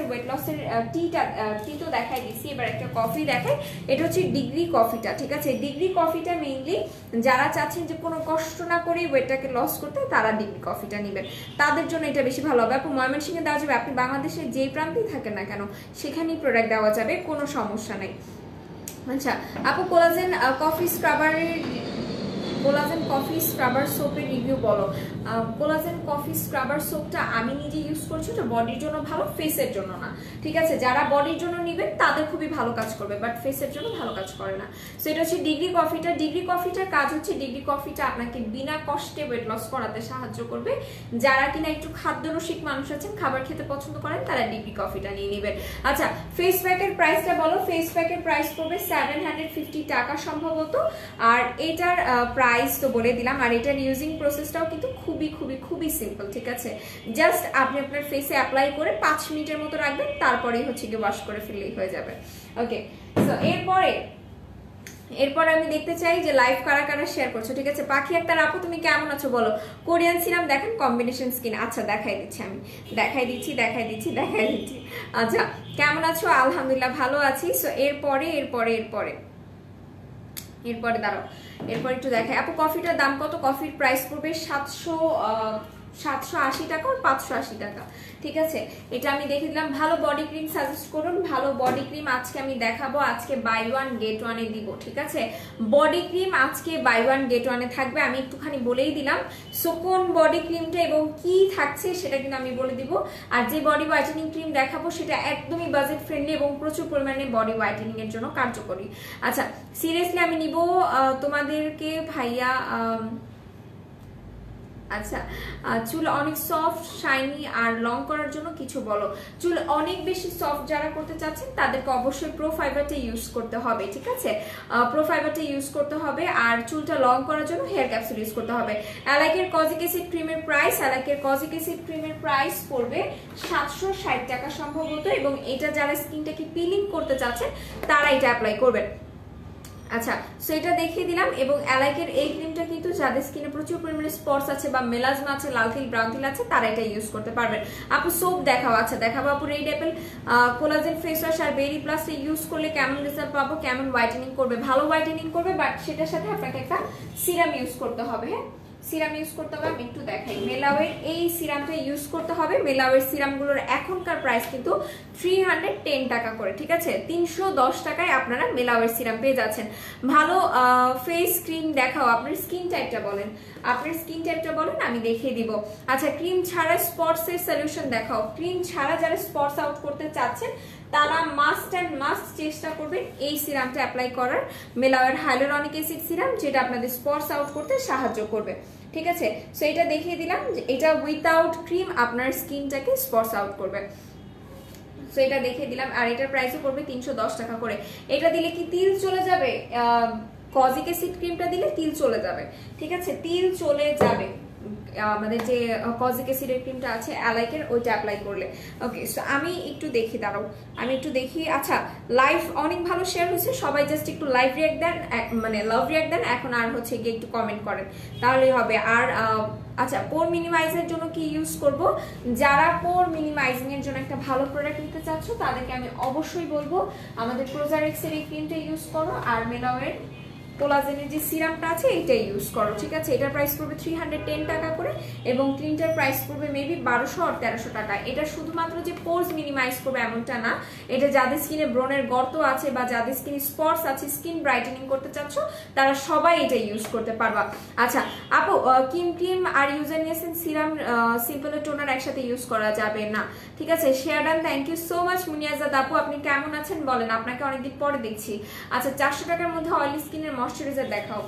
টি তো দেখাই দিছি, এবার একটা কফি দেখাই। এটা হচ্ছে ডিগ্রি কফিটা, ঠিক আছে? ডিগ্রি কফিটা মেইনলি যারা চাচ্ছেন যে কোনো কষ্ট না করে ওয়েটটাকে লস করতে, তারা ডিগ্রি কফিটা নেবেন, তাদের জন্য এটা বেশি ভালো হবে। আপু ময়মনসিংহে দেওয়া যাবে, আপনি বাংলাদেশের যেই প্রান্তেই থাকেন না কেন সেখানেই প্রোডাক্ট দেওয়া যাবে, কোনো সমস্যা নেই। আচ্ছা আপু, কোলাজেন কফি স্ক্রাবার সোপের রিভিউ বলো। কোলাজেন কফি স্ক্রাবার সোপটা আমি নিজে ইউজ করছি, এটা বডির জন্য ভালো, ফেসের জন্য না, ঠিক আছে? যারা বডির জন্য নেবেন তাদের খুবই ভালো কাজ করবে, বাট ফেসের জন্য ভালো কাজ করে না। সো এটা হচ্ছে ডিগ্রি কফিটা। ডিগ্রি কফিটার কাজ হচ্ছে, ডিগ্রি কফিটা আপনাকে বিনা কষ্টে ওয়েট লস করাতে সাহায্য করবে। যারা কিনা একটু খাদ্যরসিক মানুষ আছেন, খাবার খেতে পছন্দ করেন, তারা ডিগ্রি কফিটা নিয়ে নেবেন। আচ্ছা, ফেস প্যাকের প্রাইসটা বলো। ফেস প্যাকের প্রাইস পড়বে 750 টাকা সম্ভবত। আর এটার প্রাইস তো বলে দিলাম। আর এটার ইউজিং প্রসেসটাও কিন্তু খুবই খুবই খুবই সিম্পল, ঠিক আছে? জাস্ট আপনি আপনার ফেসে অ্যাপ্লাই করে 5 মিনিটের মতো রাখবেন, তারপরেই হচ্ছে কি ওয়াশ করে ফেললেই হয়ে যাবে। ওকে, সো এরপর আমি দেখতে চাই যে লাইভ কারা কারা শেয়ার করছো, ঠিক আছে? পাখি আক্তার আপু তুমি কেমন আছো বলো। কোরিয়ান সিরাম দেখেন, কম্বিনেশন স্কিন। আচ্ছা, দেখাই দিচ্ছি আমি, দেখাই দিচ্ছি। আচ্ছা, কেমন আছো? আলহামদুলিল্লাহ ভালো আছি। সো এরপরে দাঁড়াও, এরপর একটু দেখাই। আপু কফিটার দাম কত? কফির প্রাইস পড়বে 780 টাকা আর 580 টাকা, ঠিক আছে? এটা আমি দেখে দিলাম। ভালো বডি ক্রিম সাজেস্ট করুন। ভালো বডি ক্রিম আজকে আমি দেখাবো, আজকে বাই 1 গেট 1 এ দিব, ঠিক আছে? বডি ক্রিম আজকে বাই 1 গেট 1 এ থাকবে, আমি একটুখানি বলেই দিলাম। সো কোন বডি ক্রিমটা এবং কি থাকছে সেটা কিন্তু আমি বলে দিব। আর যে বডি হোয়াইটেনিং ক্রিম দেখাবো সেটা একদমই বাজেট ফ্রেন্ডলি এবং প্রচুর পরিমাণে বডি হোয়াইটেনিং এর জন্য কার্যকরী। আচ্ছা, সিরিয়াসলি আমি নিব তোমাদেরকে ভাইয়া। আচ্ছা, চুল অনেক সফট শাইনি আর লং করার জন্য কিছু বলো। চুল অনেক বেশি সফট যারা করতে চাচ্ছেন তাদেরকে অবশ্যই প্রো ফাইবারটা ইউজ করতে হবে, ঠিক আছে? প্রো ফাইবারটা ইউজ করতে হবে। আর চুলটা লং করার জন্য হেয়ার ক্যাপসুল ইউজ করতে হবে। অ্যালাইকের কজিক অ্যাসিড ক্রিমের প্রাইস পড়বে 760 টাকা সম্ভবত। এবং এটা যারা স্কিনটাকে পিলিং করতে চাচ্ছেন তারা এটা অ্যাপ্লাই করবেন। আচ্ছা, সো এটা দেখিয়ে দিলাম। এবং অ্যালাইকের এই ক্রিমটা কিন্তু যাদের স্কিনে প্রচুর পরিমাণে স্পটস আছে বা মেলাজমা আছে, লাল তিল ব্রাউন তিল আছে, তারা এটা ইউজ করতে পারবেন। আপু সোপ দেখাও। আচ্ছা, দেখাবো আপু। Red apple collagen face wash আর বেরি প্লাসে ইউজ করলে কেমন রেজাল্ট পাবো, কেমন হোয়াইটেনিং করবে? ভালো হোয়াইটেনিং করবে, বাট সেটার সাথে আপনাকে একটা সিরাম ইউজ করতে হবে। হ্যাঁ, সিরাম ইউজ করতে হবে। আমি একটু দেখাই, মেলাওয়ের এই সিরামটা ইউজ করতে হবে। মেলাওয়ের সিরামগুলোর এখনকার প্রাইস কিন্তু 310 টাকা করে, ঠিক আছে? 310 টাকায় আপনারা মেলাওয়ের সিরাম পেয়ে যাচ্ছেন। ভালো ফেস ক্রিম দেখাও। আপনার স্কিন টাইপটা বলেন, আমি দেখিয়ে দিব। আচ্ছা, ক্রিম ছাড়া স্পটস এর সলিউশন দেখাও। ক্রিম ছাড়া যারা স্পটস আউট করতে চাচ্ছেন তারা মাস্ট অ্যান্ড মাস্ট চেষ্টা করবেন এই সিরামটা অ্যাপ্লাই করার, মেলাওয়ের হাইলোরনিক অ্যাসিড সিরাম, যেটা আপনাদের স্পটস আউট করতে সাহায্য করবে, ঠিক আছে? সো এটা দেখিয়ে দিলাম যে এটা উইথাউট ক্রিম আপনার স্কিনটাকে স্পটস আউট করবে। সো এটা দেখিয়ে দিলাম। আর এটার প্রাইসও পড়বে 310 টাকা করে। এটা দিলে কি তিল চলে যাবে? কজিক অ্যাসিড ক্রিমটা দিলে তিল চলে যাবে, ঠিক আছে? তিল চলে যাবে আমাদের যে কজিক অ্যাসিডের ক্রিমটা আছে অ্যালাইকের, ওইটা অ্যাপ্লাই করলে। ওকে, সো আমি একটু দেখি, দাঁড়াও আমি একটু দেখি। আচ্ছা, লাইভ অনেক ভালো শেয়ার হয়েছে, সবাই জাস্ট একটু লাইভ রিয়াক্ট দেন, মানে লাভ রিয়াক্ট দেন। এখন আর হচ্ছে গিয়ে একটু কমেন্ট করেন, তাহলেই হবে। আর আচ্ছা, পোর মিনিমাইজের জন্য কি ইউজ করব? যারা পোর মিনিমাইজিং এর জন্য একটা ভালো প্রোডাক্ট নিতে চাচ্ছ তাদেরকে আমি অবশ্যই বলবো আমাদের প্রোজারেক্সের এই ক্রিমটা ইউজ করো, আর মেলাওয়ের কোলাজেনের যে সিরামটা আছে এটা ইউজ করো, ঠিক আছে? এটার প্রাইস পড়বে 310 টাকা করে এবং ক্রিমটার প্রাইস পড়বে মেবি 1200 আর 1300 টাকা। এটা শুধুমাত্র যে পোর্স মিনিমাইজ করবে এমনটা না, এটা যাদের স্কিনে ব্রণের গর্ত আছে বা যাদের স্কিনে স্পটস আছে, স্কিন ব্রাইটেনিং করতে চাচ্ছ, তারা সবাই এটা ইউজ করতে পারবা। আচ্ছা আপু, ক্রিম আর ইউজার নিয়েছেন সিরাম সিম্পল টোনার একসাথে ইউজ করা যাবে না, ঠিক আছে? Share done, thank you so much মুনিয়াজাদ আপু। আপনি কেমন আছেন বলেন, আপনাকে অনেকদিন পরে দেখছি। আচ্ছা, 400 টাকার মধ্যে অয়েলি স্কিনের ময়শ্চারাইজার দেখাও।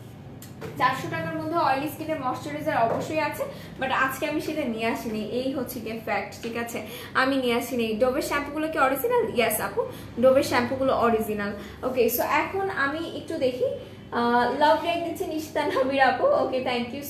400 টাকার মধ্যে অয়েলি স্কিনের ময়শ্চারাইজার অবশ্যই আছে, বাট আজকে আমি সেটা নিয়ে আসিনি, এই হচ্ছে কি ফ্যাক্ট, ঠিক আছে? আমি নিয়ে আসিনি। ডোভের শ্যাম্পুগুলো কি অরিজিনাল? ইয়েস আপু, ডোভের শ্যাম্পুগুলো অরিজিনাল। ওকে, সো এখন আমি একটু দেখি। লাভ রিয়াক্ট দিচ্ছে নিশিতা নবীর আপু। Okay, thank you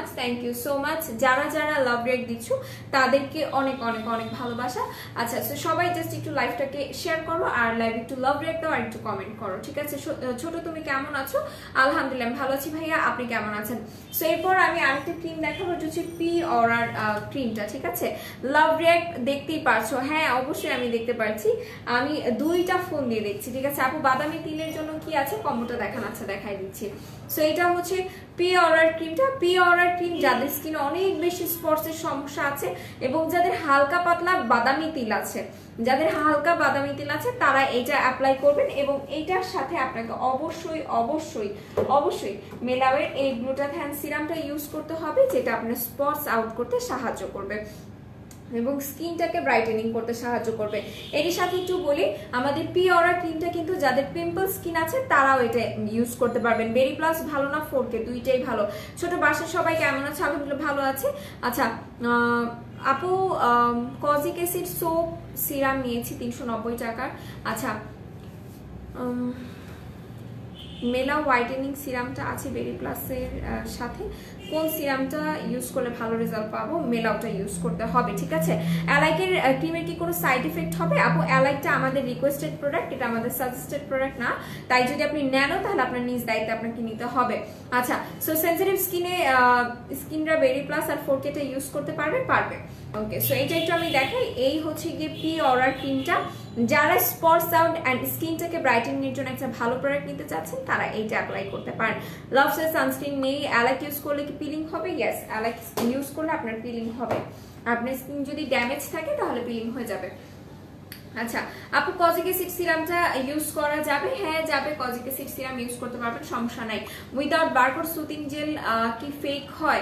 so much. যারা যারা লাভ রিয়াক্ট দিচ্ছ তাদেরকে অনেক অনেক অনেক ভালোবাসা। আচ্ছা, সো সবাই জাস্ট একটু লাইভটাকে শেয়ার করো আর লাইভ একটু লাভ রিয়াক্ট দাও আর একটু কমেন্ট করো, ঠিক আছে? ছোট তুমি কেমন আছো? আলহামদুলিল্লাহ ভালো আছি ভাইয়া, আপনি কেমন আছেন? সো এরপর আমি আরেকটা ক্রিম দেখাবো, এটা হচ্ছে পি অরার ক্রিমটা, ঠিক আছে? লাভ রিয়াক্ট দেখতেই পারছো? হ্যাঁ অবশ্যই আমি দেখতে পাচ্ছি, আমি দুইটা ফোন দিয়ে দেখছি, ঠিক আছে? আপু বাদামি তিলের জন্য কি আছে কম্বোটা দেখান। আচ্ছা দেখাই দেখাই দিচ্ছি। সো এটা হচ্ছে পি অরার ক্রিমটা। পি অরার ক্রিম যাদের স্কিনে অনেক বেশি স্পটসের সমস্যা আছে এবং যাদের হালকা পাতলা বাদামি তিল আছে, যাদের হালকা বাদামি তিল আছে তারা এটা অ্যাপ্লাই করবেন। এবং এইটার সাথে আপনাকে অবশ্যই অবশ্যই অবশ্যই মেলাওয়ের এই গ্লুটাথিয়ন সিরামটা ইউজ করতে হবে, যেটা আপনার স্পটস আউট করতে সাহায্য করবে এবং স্কিনটাকে ব্রাইটেনিং করতে সাহায্য করবে। এর সাথে একটু বলি, আমাদের পি অরা ক্রিমটা কিন্তু যাদের পিম্পল স্কিন আছে তারাও এটা ইউজ করতে পারবেন। বেরি প্লাস ভালো না 4K দুইটাই ভালো। ছোট বাসার সবাই কেমন আছে? আলহামদুলিল্লাহ ভালো আছে। আচ্ছা আপু কজিক অ্যাসিড সোপ সিরাম নিয়েছি 390 টাকার। আচ্ছা মেলা হোয়াইটেনিং সিরামটা আছে বেরি প্লাসের সাথে, কোন সিরামটা ইউজ করলে ভালো রেজাল্ট পাবো? মেলাওটা ইউজ করতে হবে, ঠিক আছে। অ্যালাইকের ক্রিমের কি কোনো সাইড এফেক্ট হবে? আপু অ্যালাইকটা আমাদের রিকোয়েস্টেড প্রোডাক্ট, এটা আমাদের সাজেস্টেড প্রোডাক্ট না, তাই যদি আপনি নেন তাহলে আপনার নিজ দায়িত্বে আপনাকে নিতে হবে। আচ্ছা সো সেনসিটিভ স্কিনরা বেরি প্লাস আর 4Kটা ইউজ করতে পারবে? পারবে। ওকে সো এইটা একটু আমি দেখাই। এই হচ্ছে গিয়ে পি অরার ক্রিমটা। যারা স্পটস আউট অ্যান্ড স্কিনটাকে ব্রাইটেনিং এর জন্য একটা ভালো প্রোডাক্ট নিতে চাচ্ছেন তারা এইটা অ্যাপ্লাই করতে পারেন। লাভসের সানস্ক্রিন নেই, অ্যালাইক ইউজ করলে কি পিলিং হবে? ইয়েস, অ্যালাইক ইউজ করলে আপনার পিলিং হবে। আপনার স্কিন যদি ড্যামেজ থাকে তাহলে পিলিং হয়ে যাবে। আচ্ছা আপু কজিক অ্যাসিড সিরামটা ইউজ করা যাবে? হ্যাঁ যাবে, কজিক অ্যাসিড সিরাম ইউজ করতে পারবেন, সমস্যা নাই। উইদাউট বারকোড সুতিং জেল কি ফেক হয়?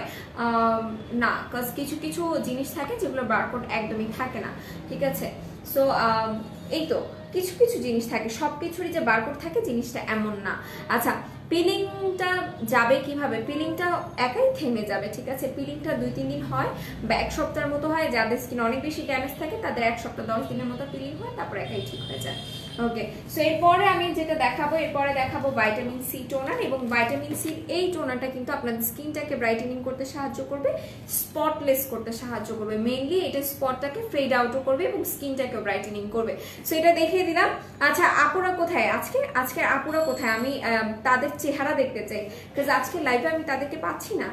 না, কজ কিছু কিছু জিনিস থাকে যেগুলো বারকোড একদমই থাকে না, ঠিক আছে। সো এই তো কিছু কিছু জিনিস থাকে, সব কিছুরই যে বারকোড থাকে জিনিসটা এমন না। আচ্ছা পিলিংটা যাবে কিভাবে? পিলিংটা একাই থেমে যাবে, ঠিক আছে। পিলিংটা 2-3 দিন হয় বা 1 সপ্তাহের মতো হয়। যাদের স্কিন অনেক বেশি ড্যামেজ থাকে তাদের 1 সপ্তাহ 10 দিনের মতো পিলিং হয়, তারপর একাই ঠিক হয়ে যায়। ওকে সো এরপরে আমি যেটা দেখাবো, এরপরে দেখাবো ভাইটামিন সি টোনার। এবং ভাইটামিন সি এই টোনারটা কিন্তু আপনাদের স্কিনটাকে ব্রাইটেনিং করতে সাহায্য করবে, স্পটলেস করতে সাহায্য করবে। মেইনলি এটা স্পটটাকে ফেড আউটও করবে এবং স্কিনটাকে ব্রাইটেনিং করবে। সো এটা দেখিয়ে দিলাম। আচ্ছা আপুরা কোথায় আজকে আপুরা কোথায়? আমি তাদের চেহারা দেখতে চাই, বিকজ আজকে লাইভে আমি তাদেরকে পাচ্ছি না।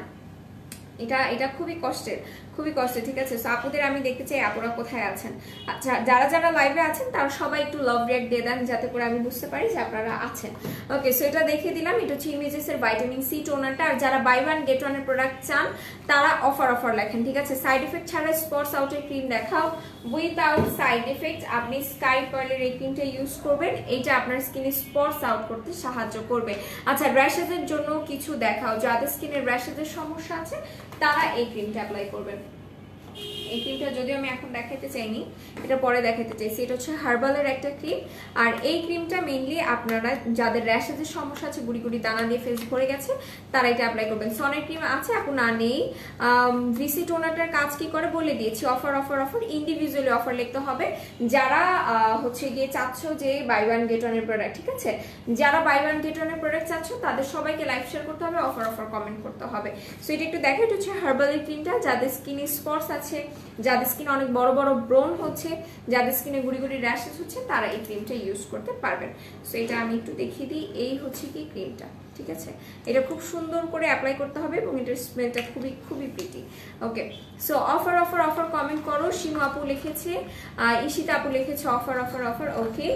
এটা খুবই কষ্টের, ঠিক আছে। সো আপুদের আমি দেখতে চাই আপুরা কোথায় আছেন। আচ্ছা যারা যারা লাইভে আছেন তারা সবাই একটু লাভ রিঅ্যাক্ট দিয়ে দেন, যাতে করে আমি বুঝতে পারি যে আপনারা আছেন। ওকে সো এটা দেখিয়ে দিলাম, এটা হচ্ছে ইমেজেসের ভাইটামিন সি টোনারটা। আর যারা বাই ওয়ান গেট ওয়ানের প্রোডাক্ট চান তারা অফার লেখেন, ঠিক আছে। সাইড এফেক্ট ছাড়া স্পটস আউটের ক্রিম দেখাও, উইথআউট সাইড এফেক্ট আপনি স্কাই পার্লের এই ক্রিমটা ইউজ করবেন, এইটা আপনার স্কিনে স্পটস আউট করতে সাহায্য করবে। আচ্ছা র্যাশেজের জন্য কিছু দেখাও, যাদের স্কিনের র্যাশেজের সমস্যা আছে তারা এই ক্রিমটা অ্যাপ্লাই করবেন। এই ক্রিমটা যদিও আমি এখন দেখাতে চাইনি, এটা পরে দেখাতে চাইছি। এটা হচ্ছে হার্বালের একটা ক্রিম। আর এই ক্রিমটা মেইনলি আপনারা যাদের র্যাশেজের সমস্যা আছে, গুড়ি গুড়ি দানা দিয়ে ফেস ভরে গেছে, তারা এটা অ্যাপ্লাই করবেন। সনের ক্রিম আছে আপু? না নেই। ভিসি টোনারটার কাজ কি করে বলে দিয়েছি, অফার ইন্ডিভিজুয়ালি অফার লিখতে হবে। যারা হচ্ছে গিয়ে চাচ্ছ যে বাই ওয়ান গেট ওয়ানের প্রোডাক্ট, ঠিক আছে, যারা বাই ওয়ান গেট ওয়ানের প্রোডাক্ট চাচ্ছ তাদের সবাইকে লাইভ শেয়ার করতে হবে, অফার কমেন্ট করতে হবে। সো এটা একটু দেখো, এটা হচ্ছে হার্বালের ক্রিমটা। যাদের স্কিনে স্পটস আছে, যাদের স্কিনে অনেক বড় বড় ব্রন হচ্ছে, যাদের স্কিনে গুড়ি গুড়ি র্যাশেস হচ্ছে, তারা এই ক্রিমটা ইউজ করতে পারবেন। সো এটা আমি একটু দেখিয়ে দিই। এই হচ্ছে কি ক্রিমটা, ঠিক আছে। এটা খুব সুন্দর করে অ্যাপ্লাই করতে হবে এবং এটার স্মেলটা খুবই খুবই pretty. Okay so offer comment করো। শিমু আপু লিখেছে, ঈশিতা আপু লিখেছে অফার। ওকে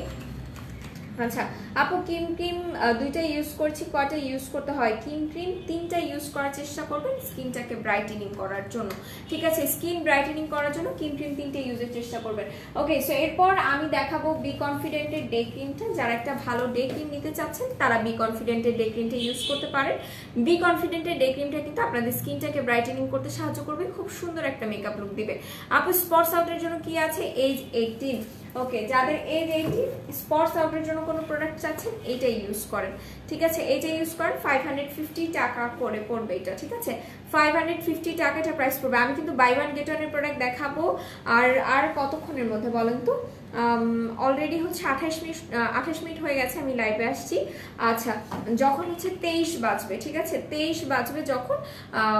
আচ্ছা আপু ক্রিম দুইটা ইউজ করছি, কয়টা ইউজ করতে হয়? ক্রিম 3টা ইউজ করার চেষ্টা করবেন স্কিনটাকে ব্রাইটেনিং করার জন্য, ঠিক আছে। স্কিন ব্রাইটেনিং করার জন্য ক্রিম 3টা ইউজের চেষ্টা করবেন। ওকে সো এরপর আমি দেখাবো বি কনফিডেন্টের ডে ক্রিমটা। যারা একটা ভালো ডে ক্রিম নিতে চাচ্ছেন তারা বি কনফিডেন্টের ডে ক্রিমটা ইউজ করতে পারেন। বি কনফিডেন্টের ডে ক্রিমটা কিন্তু আপনাদের স্কিনটাকে ব্রাইটেনিং করতে সাহায্য করবে, খুব সুন্দর একটা মেকআপ লুক দিবে। আপু স্পটস আউটের জন্য কি আছে? এজ 18। ওকে যাদের এজ 18 স্পটস আউটের জন্য কোনো প্রোডাক্ট চাচ্ছেন এইটা ইউজ করেন, ঠিক আছে। এইটা ইউজ করেন, 550 টাকা করে পড়বে এটা, ঠিক আছে। 550 টাকাটা প্রাইস পড়বে। আমি কিন্তু বাই ওয়ান গেট ওয়ানের প্রোডাক্ট দেখাবো। আর কতক্ষণের মধ্যে বলেন তো? অলরেডি হচ্ছে 28 মিনিট হয়ে গেছে আমি লাইভে আসছি। আচ্ছা যখন হচ্ছে 23 বাজবে, ঠিক আছে, 23 বাজবে, যখন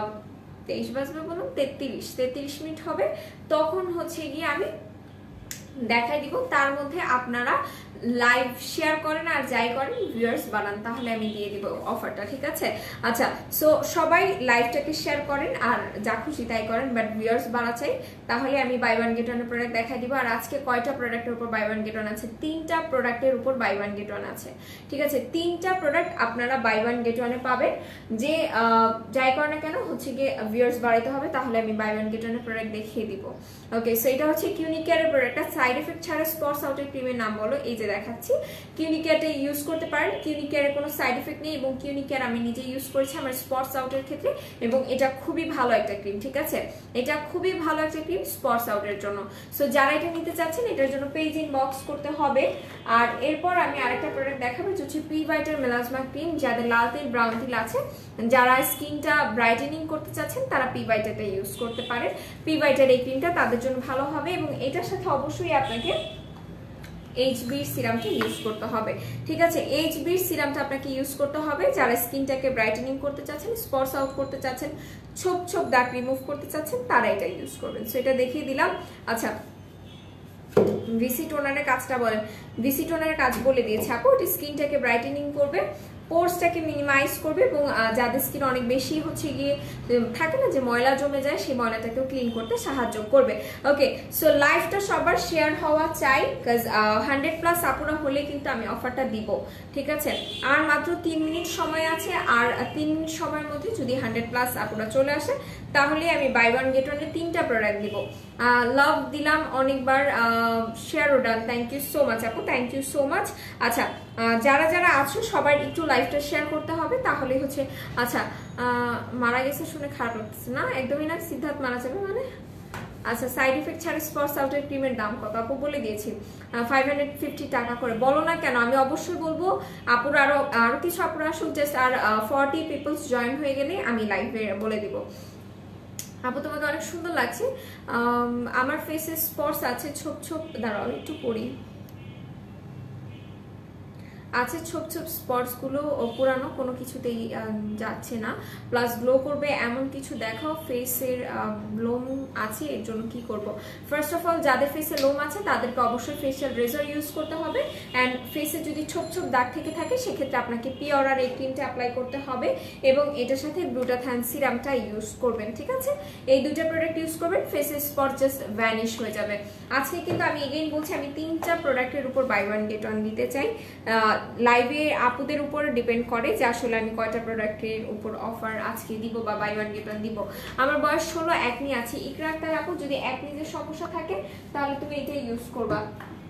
23 বাজবে বলুন 33 মিনিট হবে, তখন হচ্ছে গিয়ে আমি দেখাই দিব, তার মধ্যে আপনারা লাইভ শেয়ার করেন আর যাই করেন ভিউয়ার্স বানান, তাহলে আমি দিয়ে দিব অফারটা, ঠিক আছে? আচ্ছা, সো সবাই লাইভটাকে শেয়ার করেন আর যা খুশি তাই করেন, বাট ভিউয়ার্স বাড়া চাই, তাহলে আমি buy one get one product দেখাই দিব। আর আজকে কয়টা প্রোডাক্টের উপর বাই ওয়ান গেট ওয়ান আছে? 3টা প্রোডাক্টের উপর বাই ওয়ান গেট ওয়ান আছে, ঠিক আছে? 3টা প্রোডাক্ট আপনারা বাই ওয়ান গেট ওয়ানে পাবেন, যে যাই করে না কেন হচ্ছে গিয়ে ভিউয়ার্স বাড়াইতে হবে, তাহলে আমি বাই ওয়ান গেট ওয়ানের প্রোডাক্ট দেখিয়ে দিব। ওকে, সো এটা হচ্ছে কিউনিকেয়ারের প্রোডাক্টটা, সাইড এফেক্ট ছাড়া স্পটস আউটের ক্রিমের নাম বলো, এই যে দেখাচ্ছি। কিউনিকেয়ারটা ইউজ করতে পারেন, কিউনিকেয়ারের কোনো সাইড এফেক্ট নেই, এবং কিউনিকেয়ার আমি নিজে ইউজ করেছি আমার স্পটস আউটের ক্ষেত্রে, এবং এটা খুবই ভালো একটা ক্রিম, ঠিক আছে? এটা খুবই ভালো একটা ক্রিম স্পটস আউটের জন্য। সো যারা এটা নিতে চাচ্ছেন এটার জন্য পেজ ইনবক্স করতে হবে। আর এরপর আমি আরেকটা প্রোডাক্ট দেখাবো, হচ্ছে পি ভাইটার মেলাজমা ক্রিম, যাদের লাল তিল ব্রাউন তিল আছে, যারা স্কিনটা ব্রাইটেনিং করতে চাচ্ছেন তারা পি ভাইটাটা ইউজ করতে পারেন। পি ভাইটার এই ক্রিমটা তাদের জন্য ভালো হবে, এবং এটার সাথে অবশ্যই আপনাকে এইচবির সিরামটা ইউজ করতে হবে, ঠিক আছে? এইচবির সিরামটা আপনাকে ইউজ করতে হবে যারা স্কিনটাকে ব্রাইটেনিং করতে চাচ্ছেন, স্পটস আউট করতে চাচ্ছেন, ছোপ ছোপ দাগ রিমুভ করতে চাচ্ছেন, তারা এটা ইউজ করবেন। সো এটা দেখিয়ে দিলাম। আচ্ছা, ভিসি টোনারের কাজটা বলেন। ভিসি টোনারের কাজ বলে দিয়েছে আপু, এটা স্কিনটাকে ব্রাইটেনিং করবে, পোর্সটাকে মিনিমাইজ করবে, এবং যাদের স্কিন অনেক বেশি হচ্ছে গিয়ে থাকে না যে ময়লা জমে যায়, সেই ময়লাটাকেও ক্লিন করতে সাহায্য করবে। ওকে, সো লাইভটা সবার শেয়ার হওয়া চাই, বিকজ 100+ আপুরা হলে কিন্তু আমি অফারটা দিব, ঠিক আছে? আর মাত্র 3 মিনিট সময় আছে, আর 3 মিনিট সময়ের মধ্যে যদি 100+ আপুরা চলে আসে তাহলে আমি বাই ওয়ান গেট ওয়ানে 3টা প্রোডাক্ট দিব। লাভ দিলাম অনেকবার, শেয়ারও done, thank you so much আপু, থ্যাংক ইউ সো মাচ। আচ্ছা, যারা যারা আছো সবাই একটু লাইভটা শেয়ার করতে হবে, তাহলে হচ্ছে। আচ্ছা, মারা গেছে শুনে খারাপ লাগতেছে না? একদমই না, সিদ্ধার্থ মারা যাবে মানে? আচ্ছা, সাইড এফেক্ট ছাড়া স্পটস আউটের ক্রিমের দাম কত আপু? বলে দিয়েছি 550 টাকা করে। বলো না কেন, আমি অবশ্যই বলবো। আপুর আরো কিছু আপুরা আসুক, জাস্ট আর 40 পিপলস জয়েন হয়ে গেলে আমি লাইভে বলে দিব। আপু তোমাকে অনেক সুন্দর লাগছে। আমার ফেসে স্পটস আছে ছোপ ছোপ, দাঁড়াও একটু পড়ি, আছে ছোপ ছোপ স্পটস গুলো পুরানো, কোনো কিছুতেই যাচ্ছে না, প্লাস গ্লো করবে এমন কিছু দেখাও। ফেসের লোম আছে, এর জন্য কি করব? ফার্স্ট অফ অল, যাদের ফেসে লোম আছে তাদেরকে অবশ্যই ফেশিয়াল রেজার ইউজ করতে হবে, অ্যান্ড ফেসে যদি ছোপ ছোপ দাগ থেকে থাকে সেক্ষেত্রে আপনাকে পিওরার এই ক্রিমটা অ্যাপ্লাই করতে হবে, এবং এটার সাথে গ্লুটাথায়ন সিরামটা ইউজ করবেন, ঠিক আছে? এই দুইটা প্রোডাক্ট ইউজ করবেন, ফেসের স্পট জাস্ট ভ্যানিশ হয়ে যাবে। আজকে কিন্তু আমি এগেইন বলছি, আমি 3টা প্রোডাক্টের উপর বাই ওয়ান গেট ওয়ান দিতে চাই। লাইভে আপুদের উপর ডিপেন্ড করে যে আসলে আমি কয়টা প্রোডাক্টের উপর অফার আজকে দিব বা বাই ওয়ান গেট ওয়ান দিব। আমার বয়স 16, একনি আছে। ইকরা আক্তার আপু, যদি একনিজের সমস্যা থাকে তাহলে তুমি এটাই ইউজ করবা,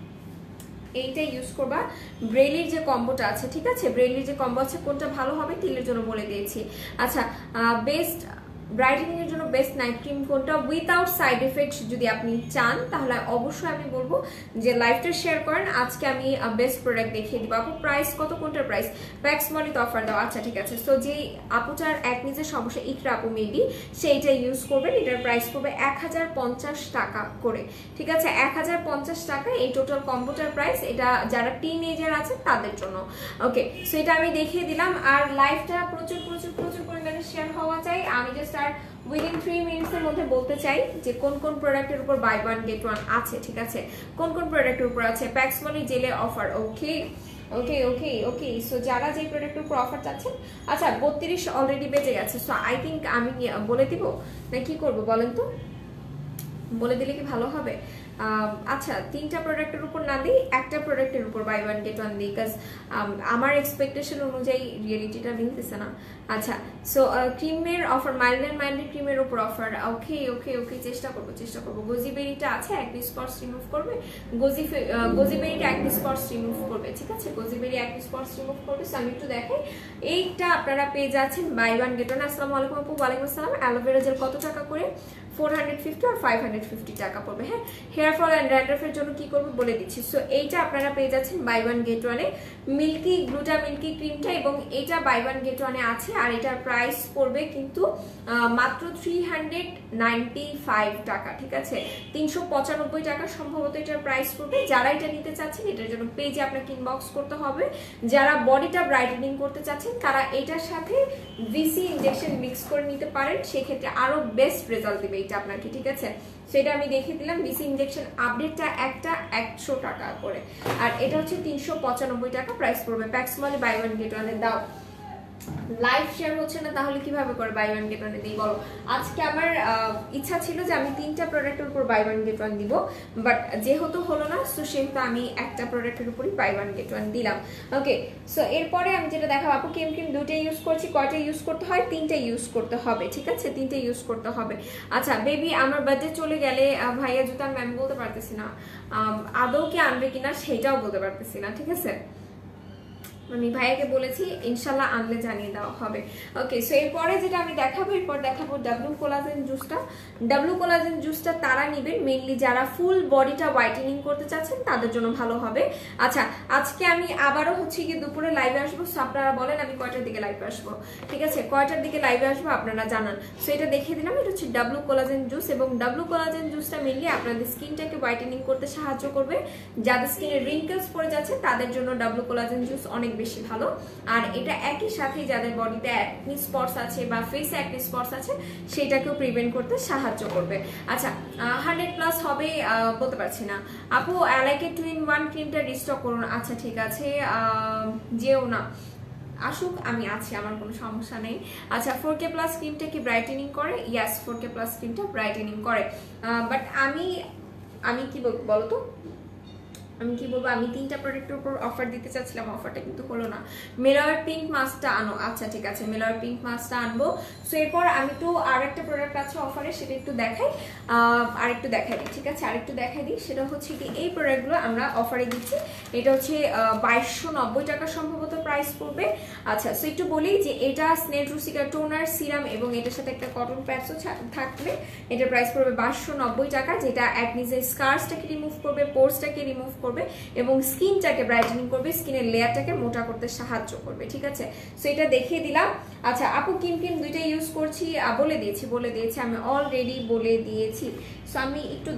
এইটা ইউজ করবা। ব্রেলির যে কম্বোটা আছে, ঠিক আছে? ব্রেলির যে কম্বো আছে কোনটা ভালো হবে তিলের জন্য বলে দিয়েছি। আচ্ছা, বেস্ট ব্রাইটেনিং এর জন্য বেস্ট নাইট ক্রিম কোনটা উইথাউট সাইড এফেক্ট যদি আপনি চান, তাহলে অবশ্যই আমি বলবো যে লাইভটা শেয়ার করেন। আজকে আমি বেস্ট প্রোডাক্ট দেখিয়ে দিব। আপু প্রাইস কত? কোনটার প্রাইস? প্যাক্স মনিতে অফার দাও। আচ্ছা, ঠিক আছে। সো যে আপুটার এক নিজের সমস্যা, ইকরা আপু মেবি, সেইটা ইউজ করবেন। এটার প্রাইস পড়বে 1050 টাকা করে, ঠিক আছে? 1050 টাকা এই টোটাল কম্বোটার প্রাইস। এটা যারা টিনেজার আছে তাদের জন্য। ওকে, সো এটা আমি দেখিয়ে দিলাম। আর লাইভটা প্রচুর প্রচুর প্রচুর পরিমাণে শেয়ার হওয়া চাই। আমি জাস্ট আর উইদিন 3 মিনিটসের মধ্যে বলতে চাই যে কোন কোন প্রোডাক্টের উপর বাই ওয়ান গেট ওয়ান আছে, ঠিক আছে? কোন কোন প্রোডাক্টের উপর আছে প্যাক্স মানি জেলে অফার। ওকে ওকে ওকে ওকে, সো যারা যে প্রোডাক্টের উপর অফার চাচ্ছেন। আচ্ছা, 32 অলরেডি বেজে গেছে, সো আই থিঙ্ক আমি বলে দিব না কি করব বলেন তো? বলে দিলে কি ভালো হবে? আচ্ছা, 3টা প্রোডাক্টের উপর না দিই, একটা প্রোডাক্টের উপর বাই ওয়ান গেট ওয়ান দিই, বিকজ আমার এক্সপেকটেশন অনুযায়ী রিয়েলিটিটা মিলতেছে না। আচ্ছা, সো ক্রিমের অফার, মাইল্ডের ক্রিমের উপর অফার। ওকে ওকে ওকে, চেষ্টা করবো চেষ্টা করবো। গোজিবেরিটা আছে, অ্যাক্নে স্পটস রিমুভ করবে। গোজিবেরিটা অ্যাক্নে স্পটস রিমুভ করবে, ঠিক আছে? গোজিবেরি অ্যাক্নে স্পটস রিমুভ করবে। সো আমি একটু দেখাই, এইটা আপনারা পেয়ে যাচ্ছেন বাই ওয়ান গেট ওয়ান। আসসালামু আলাইকুম আপু। ওয়ালাইকুম আসসালাম। অ্যালোভেরা জেল কত টাকা করে? 450 আর 550 টাকা পড়বে। হ্যাঁ, হেয়ার ফল অ্যান্ড ড্যান্ড্রাফের জন্য কি করবো বলে দিচ্ছি। সো এইটা আপনারা পেয়ে যাচ্ছেন বাই ওয়ান গেট ওয়ানে, মিল্কি গ্লুটা মিল্কি ক্রিমটা, এবং এটা বাই ওয়ান গেট ওয়ানে আছে। আর এটার প্রাইস পড়বে কিন্তু মাত্র 300 395 টাকা, ঠিক আছে 395 টাকা সম্ভবত এটার প্রাইস পড়বে। যারা এটা নিতে চাচ্ছেন এটার জন্য পেজে আপনাকে ইনবক্স করতে হবে। যারা বডিটা ব্রাইটেনিং করতে চাচ্ছেন তারা এটার সাথে ভিসি ইনজেকশন মিক্স করে নিতে পারেন, সেক্ষেত্রে আরো বেস্ট রেজাল্ট দিবে এটা আপনাকে, ঠিক আছে। সেটা আমি দেখিয়ে দিলাম। ভিসি ইনজেকশন আপডেটটা একটা 100 টাকা করে, আর এটা হচ্ছে 395 টাকা প্রাইস পড়বে। প্যাক্সমলে বাই ওয়ান গেট ওয়ানে দাও। লাইভ শেয়ার হচ্ছে না তাহলে কিভাবে করে বাই ওয়ান গেট ওয়ানে দিই বলো? আজকে আমার ইচ্ছা ছিল যে আমি 3টা প্রোডাক্টের উপর বাই ওয়ান গেট ওয়ান দিব, বাট যেহেতু হলো না সো সেহেতু আমি একটা প্রোডাক্টের উপরই বাই ওয়ান গেট ওয়ান দিলাম। ওকে, সো এরপরে আমি যেটা দেখাবো, আপু ক্রিম দুটো ইউজ করছি, কয়টা ইউজ করতে হয়? 3টা ইউজ করতে হবে, ঠিক আছে 3টা ইউজ করতে হবে। আচ্ছা বেবি, আমার বার্থডে চলে গেলে ভাইয়া জুতা ম্যাম বলতে পারতেছি না, আদৌ কি আনবে কিনা সেটাও বলতে পারতেছি না, ঠিক আছে। আমি ভাইয়াকে বলেছি ইনশাল্লাহ আনলে জানিয়ে দেওয়া হবে। ওকে, সো এরপরে যেটা আমি দেখাবো, এরপর দেখাবো ডাব্লিউ কোলাজেন জুসটা। ডাব্লিউ কোলাজেন জুসটা তারা নেবেন মেইনলি যারা ফুল বডিটা হোয়াইটেনিং করতে চাচ্ছেন, তাদের জন্য ভালো হবে। আচ্ছা, আজকে আমি আবারও হচ্ছে কি দুপুরে লাইভে আসবো, সো আপনারা বলেন আমি কয়টার দিকে লাইভে আসবো, ঠিক আছে কয়টার দিকে লাইভে আসবো আপনারা জানান। সো এটা দেখিয়ে দিলাম, এটা হচ্ছে ডাব্লিউ কোলাজেন জুস, এবং ডাব্লিউ কোলাজেন জুসটা মেইনলি আপনাদের স্কিনটাকে হোয়াইটেনিং করতে সাহায্য করবে। যাদের স্কিনে রিঙ্কেলস পড়ে যাচ্ছে তাদের জন্য ডাব্লিউ কোলাজেন জুস অনেক বেশি ভালো। আর এটা একই সাথে যাদের বডিতে অ্যাকনি স্পটস আছে বা ফেসে অ্যাকনি স্পটস আছে সেটাকেও প্রিভেন্ট করতে সাহায্য করবে। আচ্ছা 100+ হবে বলতে পারছি না। আপু অ্যালাইকে 2-in-1 ক্রিমটা রিস্টক করুন। আচ্ছা ঠিক আছে, যেও না, আসুক, আমি আছি, আমার কোনো সমস্যা নেই। আচ্ছা 4K+ ক্রিমটা কি ব্রাইটেনিং করে? ইয়াস, 4K+ ক্রিমটা ব্রাইটেনিং করে, বাট আমি কি বলবো বলো তো, আমি কি বলবো, আমি 3টা প্রোডাক্টের উপর অফার দিতে চাচ্ছিলাম, অফারটা কিন্তু হলো না। মেলার পিঙ্ক মাস্কটা আনো। আচ্ছা ঠিক আছে, মেলার পিঙ্ক মাস্কটা আনবো। সো এরপর আমি তো আরেকটা প্রোডাক্ট আছে অফারে, সেটা একটু দেখাই, আরেকটু দেখাই দিই, ঠিক আছে আরেকটু দেখাই দিই। সেটা হচ্ছে কি এই প্রোডাক্টগুলো আমরা অফারে দিচ্ছি, এটা হচ্ছে 2290 টাকা সম্ভবত প্রাইস পড়বে। আচ্ছা, সো একটু বলি যে এটা স্নেটরুসিকা টোনার সিরাম এবং এটার সাথে একটা কটন প্যাডসও থাকবে। এটার প্রাইস পড়বে 2290 টাকা, যেটা অ্যাকনিজের স্কার্সটাকে রিমুভ করবে, পোর্সটাকে রিমুভ করবে এবং স্কিনটাকে ব্রাইটেনিং করবে, স্কিনের লেয়ারটাকে মোটা করতে সাহায্য করবে, ঠিক আছে। সো এটা দেখিয়ে দিলাম। আচ্ছা আপু কিম দুইটা ইউজ করছি, বলে দিয়েছি আমি অলরেডি বলে দিয়েছি। সো আমি একটু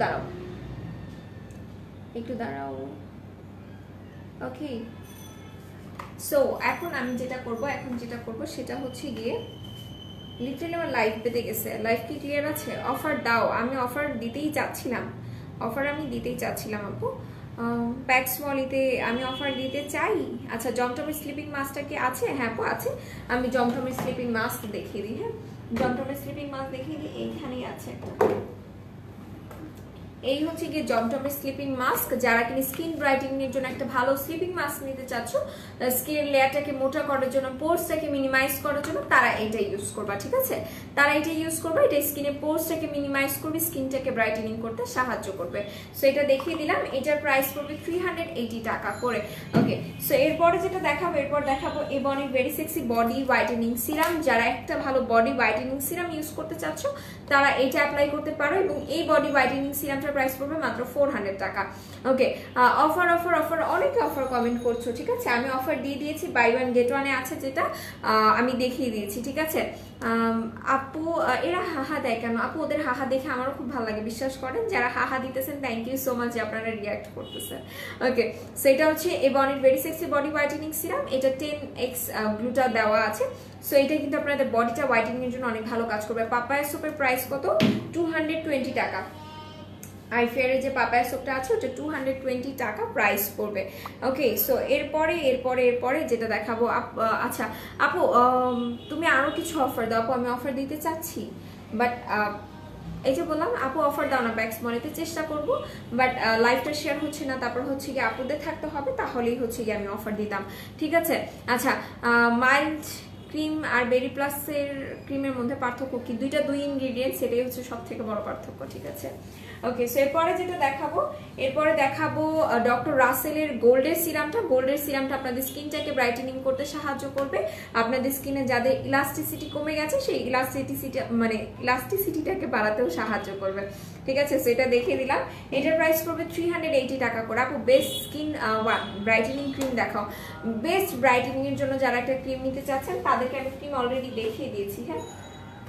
ওকে। সো এখন যেটা করব সেটা হচ্ছে গিয়ে, লিটারালি আমার লাইভ পেতে গেছে, লাইভ কি ক্লিয়ার আছে? অফার দাও, আমি অফার দিতেই চাচ্ছিলাম আপু। প্যাক্সমলিতে আমি অফার দিতে চাই। আচ্ছা জমটমের স্লিপিং মাস্কটা কি আছে? হ্যাঁ আপু আছে, আমি জমটমের স্লিপিং মাস্ক দেখিয়ে দিই। হ্যাঁ জমটমের স্লিপিং মাস্ক দেখিয়ে দিই, এইখানেই আছে একটা। এই হচ্ছে গিয়ে জমটমের স্লিপিং মাস্ক। যারা কিনা স্কিন ব্রাইটেনিং এর জন্য একটা ভালো স্লিপিং মাস্ক নিতে চাচ্ছ, স্কিনের লেয়ারটাকে মোটা করার জন্য, পোর্সটাকে মিনিমাইজ করার জন্য, তারা এটা ইউজ করবা, ঠিক আছে এটা স্কিনের পোর্সটাকে মিনিমাইজ করবে, স্কিনটাকে ব্রাইটেনিং করতে সাহায্য করবে। সো এটা দেখিয়ে দিলাম, এটার প্রাইস পড়বে 380 টাকা করে। ওকে, সো এরপরে যেটা দেখাবো এবনির very sexy body whitening serum. যারা একটা ভালো বডি হোয়াইটেনিং সিরাম ইউজ করতে চাচ্ছ তারা এটা অ্যাপ্লাই করতে পারো, এবং এই বডি হোয়াইটেনিং সিরামটা প্রাইস পড়বে মাত্র 400 টাকা। ওকে, অফার অনেকে অফার কমেন্ট করছো, ঠিক আছে আমি অফার দিয়ে দিয়েছি, বাই ওয়ান গেট ওয়ানে আছে যেটা আমি দেখিয়ে দিয়েছি, ঠিক আছে। আপু এরা হাহা দেয় কেন? আপু ওদের হাহা দেখে আমারও খুব ভালো লাগে, বিশ্বাস করেন যারা হাহা দিতেছেন থ্যাংক ইউ সো মাচ যে আপনারা রিয়াক্ট করতেছেন। ওকে, সো এটা হচ্ছে এবনির very sexy body whitening serum, এটা 10x গ্লুটা দেওয়া আছে। সো এটা কিন্তু আপনাদের বডিটা হোয়াইটেনিং এর জন্য অনেক ভালো কাজ করবে। পাপায়া সোপের প্রাইস কত? 220 টাকা। আইফেয়ারের যে পাপায়া সোপটা আছে ওটা 220 টাকা প্রাইস পড়বে। ওকে, সো এরপরে যেটা দেখাবো, আচ্ছা আপু তুমি আরো কিছু অফার দাও। আপু আমি অফার দিতে চাচ্ছি, বাট এই যে বললাম আপু অফার দাও না, ব্যাক্স মনিতে চেষ্টা করব, বাট লাইভটা শেয়ার হচ্ছে না, তারপর হচ্ছে গিয়ে আপুদের থাকতে হবে, তাহলেই হচ্ছে গিয়ে আমি অফার দিতাম, ঠিক আছে। আচ্ছা মাইল্ড ক্রিম আর বেরি প্লাসের ক্রিমের মধ্যে পার্থক্য কি? দুইটা 2 ইনগ্রেডিয়েন্ট, সেটাই হচ্ছে সব থেকে বড় পার্থক্য, ঠিক আছে। ওকে, সো এরপরে যেটা দেখাবো ডক্টর রাসেলের গোল্ডের সিরামটা আপনাদের স্কিনটাকে ব্রাইটেনিং করতে সাহায্য করবে। আপনাদের স্কিনে যাদের ইলাস্টিসিটি কমে গেছে সেই ইলাস্টিসিটিটাকে বাড়াতেও সাহায্য করবে, ঠিক আছে। সো এটা দেখিয়ে দিলাম, এটার প্রাইস পড়বে 380 টাকা করে। আপু বেস্ট স্কিন ব্রাইটেনিং ক্রিম দেখাও। বেস্ট ব্রাইটেনিং এর জন্য যারা একটা ক্রিম নিতে চাচ্ছেন তাদেরকে আমি ক্রিম অলরেডি দেখিয়ে দিয়েছি। হ্যাঁ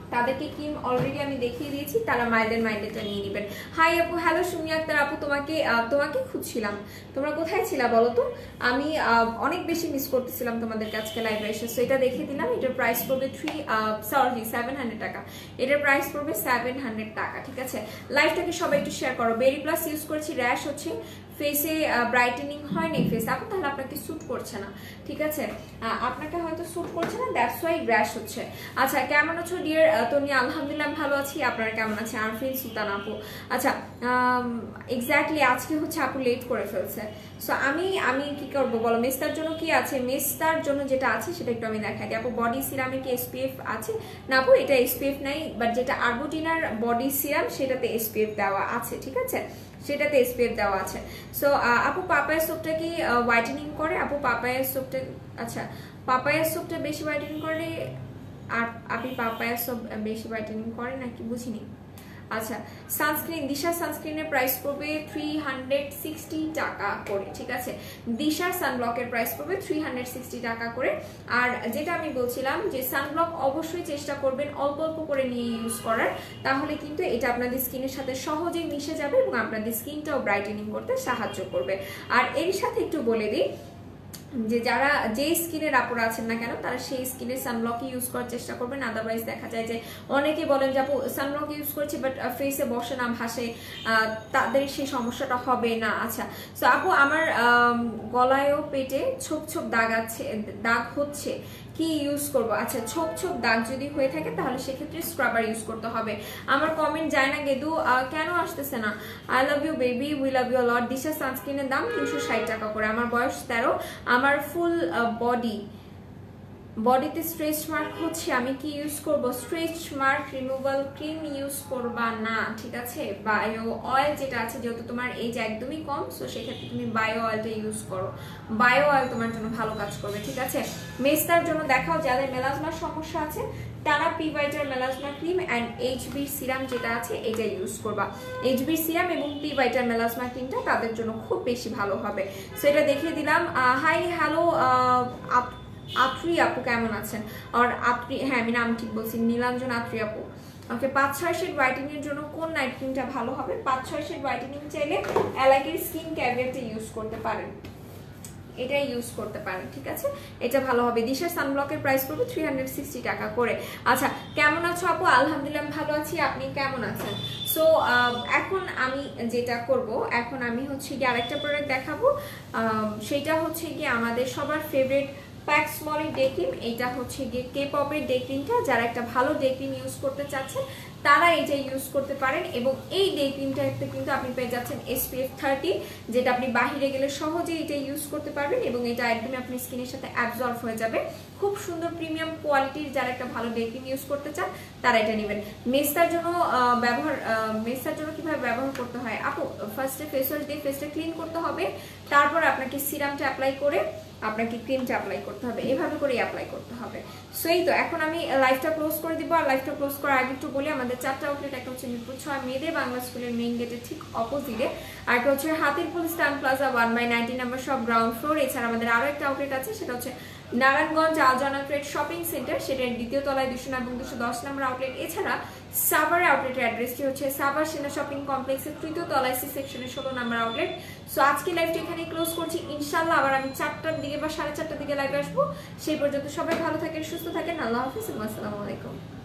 তাদেরকে ক্রিম অলরেডি আমি দেখিয়ে দিয়েছি, তারা মাইল্ডেরটা নিয়ে নেবেন। হাই আপু, হ্যালো সুমি আক্তার আপু, তোমাকে খুঁজছিলাম, তোমরা কোথায় ছিলা বলো তো? আমি অনেক বেশি মিস করতেছিলাম তোমাদের কাছে লাইভে এসে। সো এটা দেখিয়ে দিলাম, এটার প্রাইস পড়বে 700 টাকা। এটার প্রাইস পড়বে 700 টাকা, ঠিক আছে? লাইভটাকে সবাই একটু শেয়ার করো। বেরি প্লাস ইউজ করেছি, র্যাশ হচ্ছে, ফেসে ব্রাইটেনিং হয়নি ফেস আপু, তাহলে আপনাকে স্যুট করছে না, ঠিক আছে? আপনাকে হয়তো স্যুট করছে না, দ্যাটস ওয়াই র্যাশ হচ্ছে। আচ্ছা, কেমন আছো ডিয়ার তনি? আলহামদুলিল্লাহ ভালো আছি, আপনারা কেমন আছে? আরফিন সুলতান আপু, আচ্ছা এক্স্যাক্টলি আজকে হচ্ছে আপু লেট করে ফেলছে। সো আমি কি করবো বলো? মেস্তার জন্য কি আছে? মেস্তার জন্য যেটা আছে সেটা একটু আমি দেখাই দিই আপু। বডি সিরামে কি এসপিএফ আছে? না আপু, এটা এসপিএফ নাই, বাট যেটা আর্বুটিনার বডি সিরাম সেটাতে এসপিএফ দেওয়া আছে, ঠিক আছে? সেটাতে এসপিএফ দেওয়া আছে। সো আপু পাপায়া সোপটা কি হোয়াইটেনিং করে? আপু পাপায়া সোপটা, আচ্ছা পাপায়া সোপটা বেশি হোয়াইটেনিং করে, আর আপনি পাপায়া সোপ বেশি হোয়াইটেনিং করে নাকি বুঝিনি। আচ্ছা, সানস্ক্রিন, দিশা সানস্ক্রিনের প্রাইস পড়বে 360 টাকা করে, ঠিক আছে? দিশার সানব্লকের প্রাইস পড়বে 360 টাকা করে। আর যেটা আমি বলছিলাম যে সানব্লক অবশ্যই চেষ্টা করবেন অল্প অল্প করে নিয়ে ইউজ করার, তাহলে কিন্তু এটা আপনাদের স্কিনের সাথে সহজেই মিশে যাবে এবং আপনাদের স্কিনটাও ব্রাইটেনিং করতে সাহায্য করবে। আর এর সাথে একটু বলে দিই যে যারা যে স্কিনের আপুরা আছেন না কেন, তারা সেই স্কিনের সানব্লকই ইউজ করার চেষ্টা করবেন। আদারওয়াইজ দেখা যায় যে অনেকে বলেন যে আপু সানব্লক ইউজ করছি বাট ফেসে বসে না, ভাসে, তাদের সেই সমস্যাটা হবে না। আচ্ছা, সো আপু আমার গলায়ও পেটে ছোপ ছোপ দাগ হচ্ছে, কি ইউজ করব? আচ্ছা, ছোপ ছোপ দাগ যদি হয়ে থাকে তাহলে সেক্ষেত্রে স্ক্রাবার ইউজ করতে হবে। আমার কমেন্ট যায় না গেদু, কেন আসতেছে না? I love you baby, we love you lot. Disha সানস্ক্রিনের দাম 360 টাকা করে। আমার বয়স 13, আমার ফুল বডিতে স্ট্রেচ মার্ক হচ্ছে, আমি কি ইউজ করব? Stretch mark removal cream use করবা না, ঠিক আছে? বায়ো অয়েল যেটা আছে, যেহেতু তোমার এজ একদমই কম, সো সেক্ষেত্রে তুমি বায়ো অয়েলটা ইউজ করো। বায়ো অয়েল তোমার জন্য ভালো কাজ করবে, ঠিক আছে? মেস্তার জন্য দেখাও, যাদের মেলাজমার সমস্যা আছে তারা পিভাইটার melasma cream and HB serum যেটা আছে এটা ইউজ করবা। এইচবি সিরাম এবং পিভাইটার মেলাজমা ক্রিমটা তাদের জন্য খুব বেশি ভালো হবে। সো এটা দেখিয়ে দিলাম। হাই হ্যালো আত্রি আপু, কেমন আছেন? আর আত্রি, হ্যাঁ আমি নাম ঠিক বলছি, নীলাঞ্জন আত্রি আপু। ওকে, 5-6 শেড হোয়াইটেনিং এর জন্য কোন নাইট ক্রিমটা ভালো হবে? 5-6 শেড হোয়াইটেনিং চাইলে অ্যালাইকের স্কিন ক্যাভিয়ারটা ইউজ করতে পারেন, এটাই ইউজ করতে পারেন, ঠিক আছে? এটা ভালো হবে। দিশার সানব্লকের প্রাইস পড়বে 360 টাকা করে। আচ্ছা, কেমন আছো আপু? আলহামদুলিল্লাহ ভালো আছি, আপনি কেমন আছেন? সো এখন আমি যেটা করব, এখন আমি হচ্ছে গিয়ে আরেকটা প্রোডাক্ট দেখাবো, সেটা হচ্ছে গিয়ে আমাদের সবার ফেভারিট প্যাক্স মলের ডে ক্রিম। এটা হচ্ছে গিয়ে কে পপের ডে ক্রিমটা। যারা একটা ভালো ডে ক্রিম ইউজ করতে চাচ্ছেন তারা এটা ইউজ করতে পারেন, এবং এই ডে ক্রিমটাতে কিন্তু আপনি পেয়ে যাচ্ছেন SPF 30, যেটা আপনি বাহিরে গেলে সহজেই এটা ইউজ করতে পারবেন এবং এটা একদমই আপনার স্কিনের সাথে অ্যাবজর্ব হয়ে যাবে। খুব সুন্দর প্রিমিয়াম কোয়ালিটির যারা একটা ভালো ডে ক্রিম ইউজ করতে চান তারা এটা নেবেন। মেস্তার জন্য কিভাবে ব্যবহার করতে হয় আপু? ফার্স্টে ফেস ওয়াশ দিয়ে ফেসটা ক্লিন করতে হবে, তারপর আপনাকে সিরামটা অ্যাপ্লাই করে আপনাকে ক্রিমটা অ্যাপ্লাই করতে হবে, এভাবে করেই অ্যাপ্লাই করতে হবে। সো এই তো, এখন আমি লাইভটা ক্লোজ করে দিব। আর লাইভটা ক্লোজ করার আগে একটু বলি, আমাদের 4টা আউটলেট, একটা হচ্ছে মিরপুর 6 মেয়েদের বাংলা স্কুলের মেইন গেটের ঠিক অপোজিটে, আর একটা হচ্ছে হাতিরপুল স্টান প্লাজা 1/90 নাম্বার সব গ্রাউন্ড ফ্লোর। এছাড়া আমাদের আরো একটা আউটলেট আছে, সেটা হচ্ছে Narayanganj Aljana trade shopping centre, সেটার দ্বিতীয় তলায় 209 এবং 210 নম্বর আউটলেট। এছাড়া সাভারের আউটলেটের অ্যাড্রেসটি হচ্ছে সাভার সেনা শপিং কমপ্লেক্সের তৃতীয় তলায় সি সেকশনের 16 নম্বর আউটলেট। সো আজকে লাইভটি এখানে ক্লোজ করছি। ইনশাল্লাহ আবার আমি 4টার দিকে বা 4:30টার দিকে লাইভে আসবো। সেই পর্যন্ত সবাই ভালো থাকেন, সুস্থ থাকেন। আল্লাহ হাফিজ, আসসালামু আলাইকুম।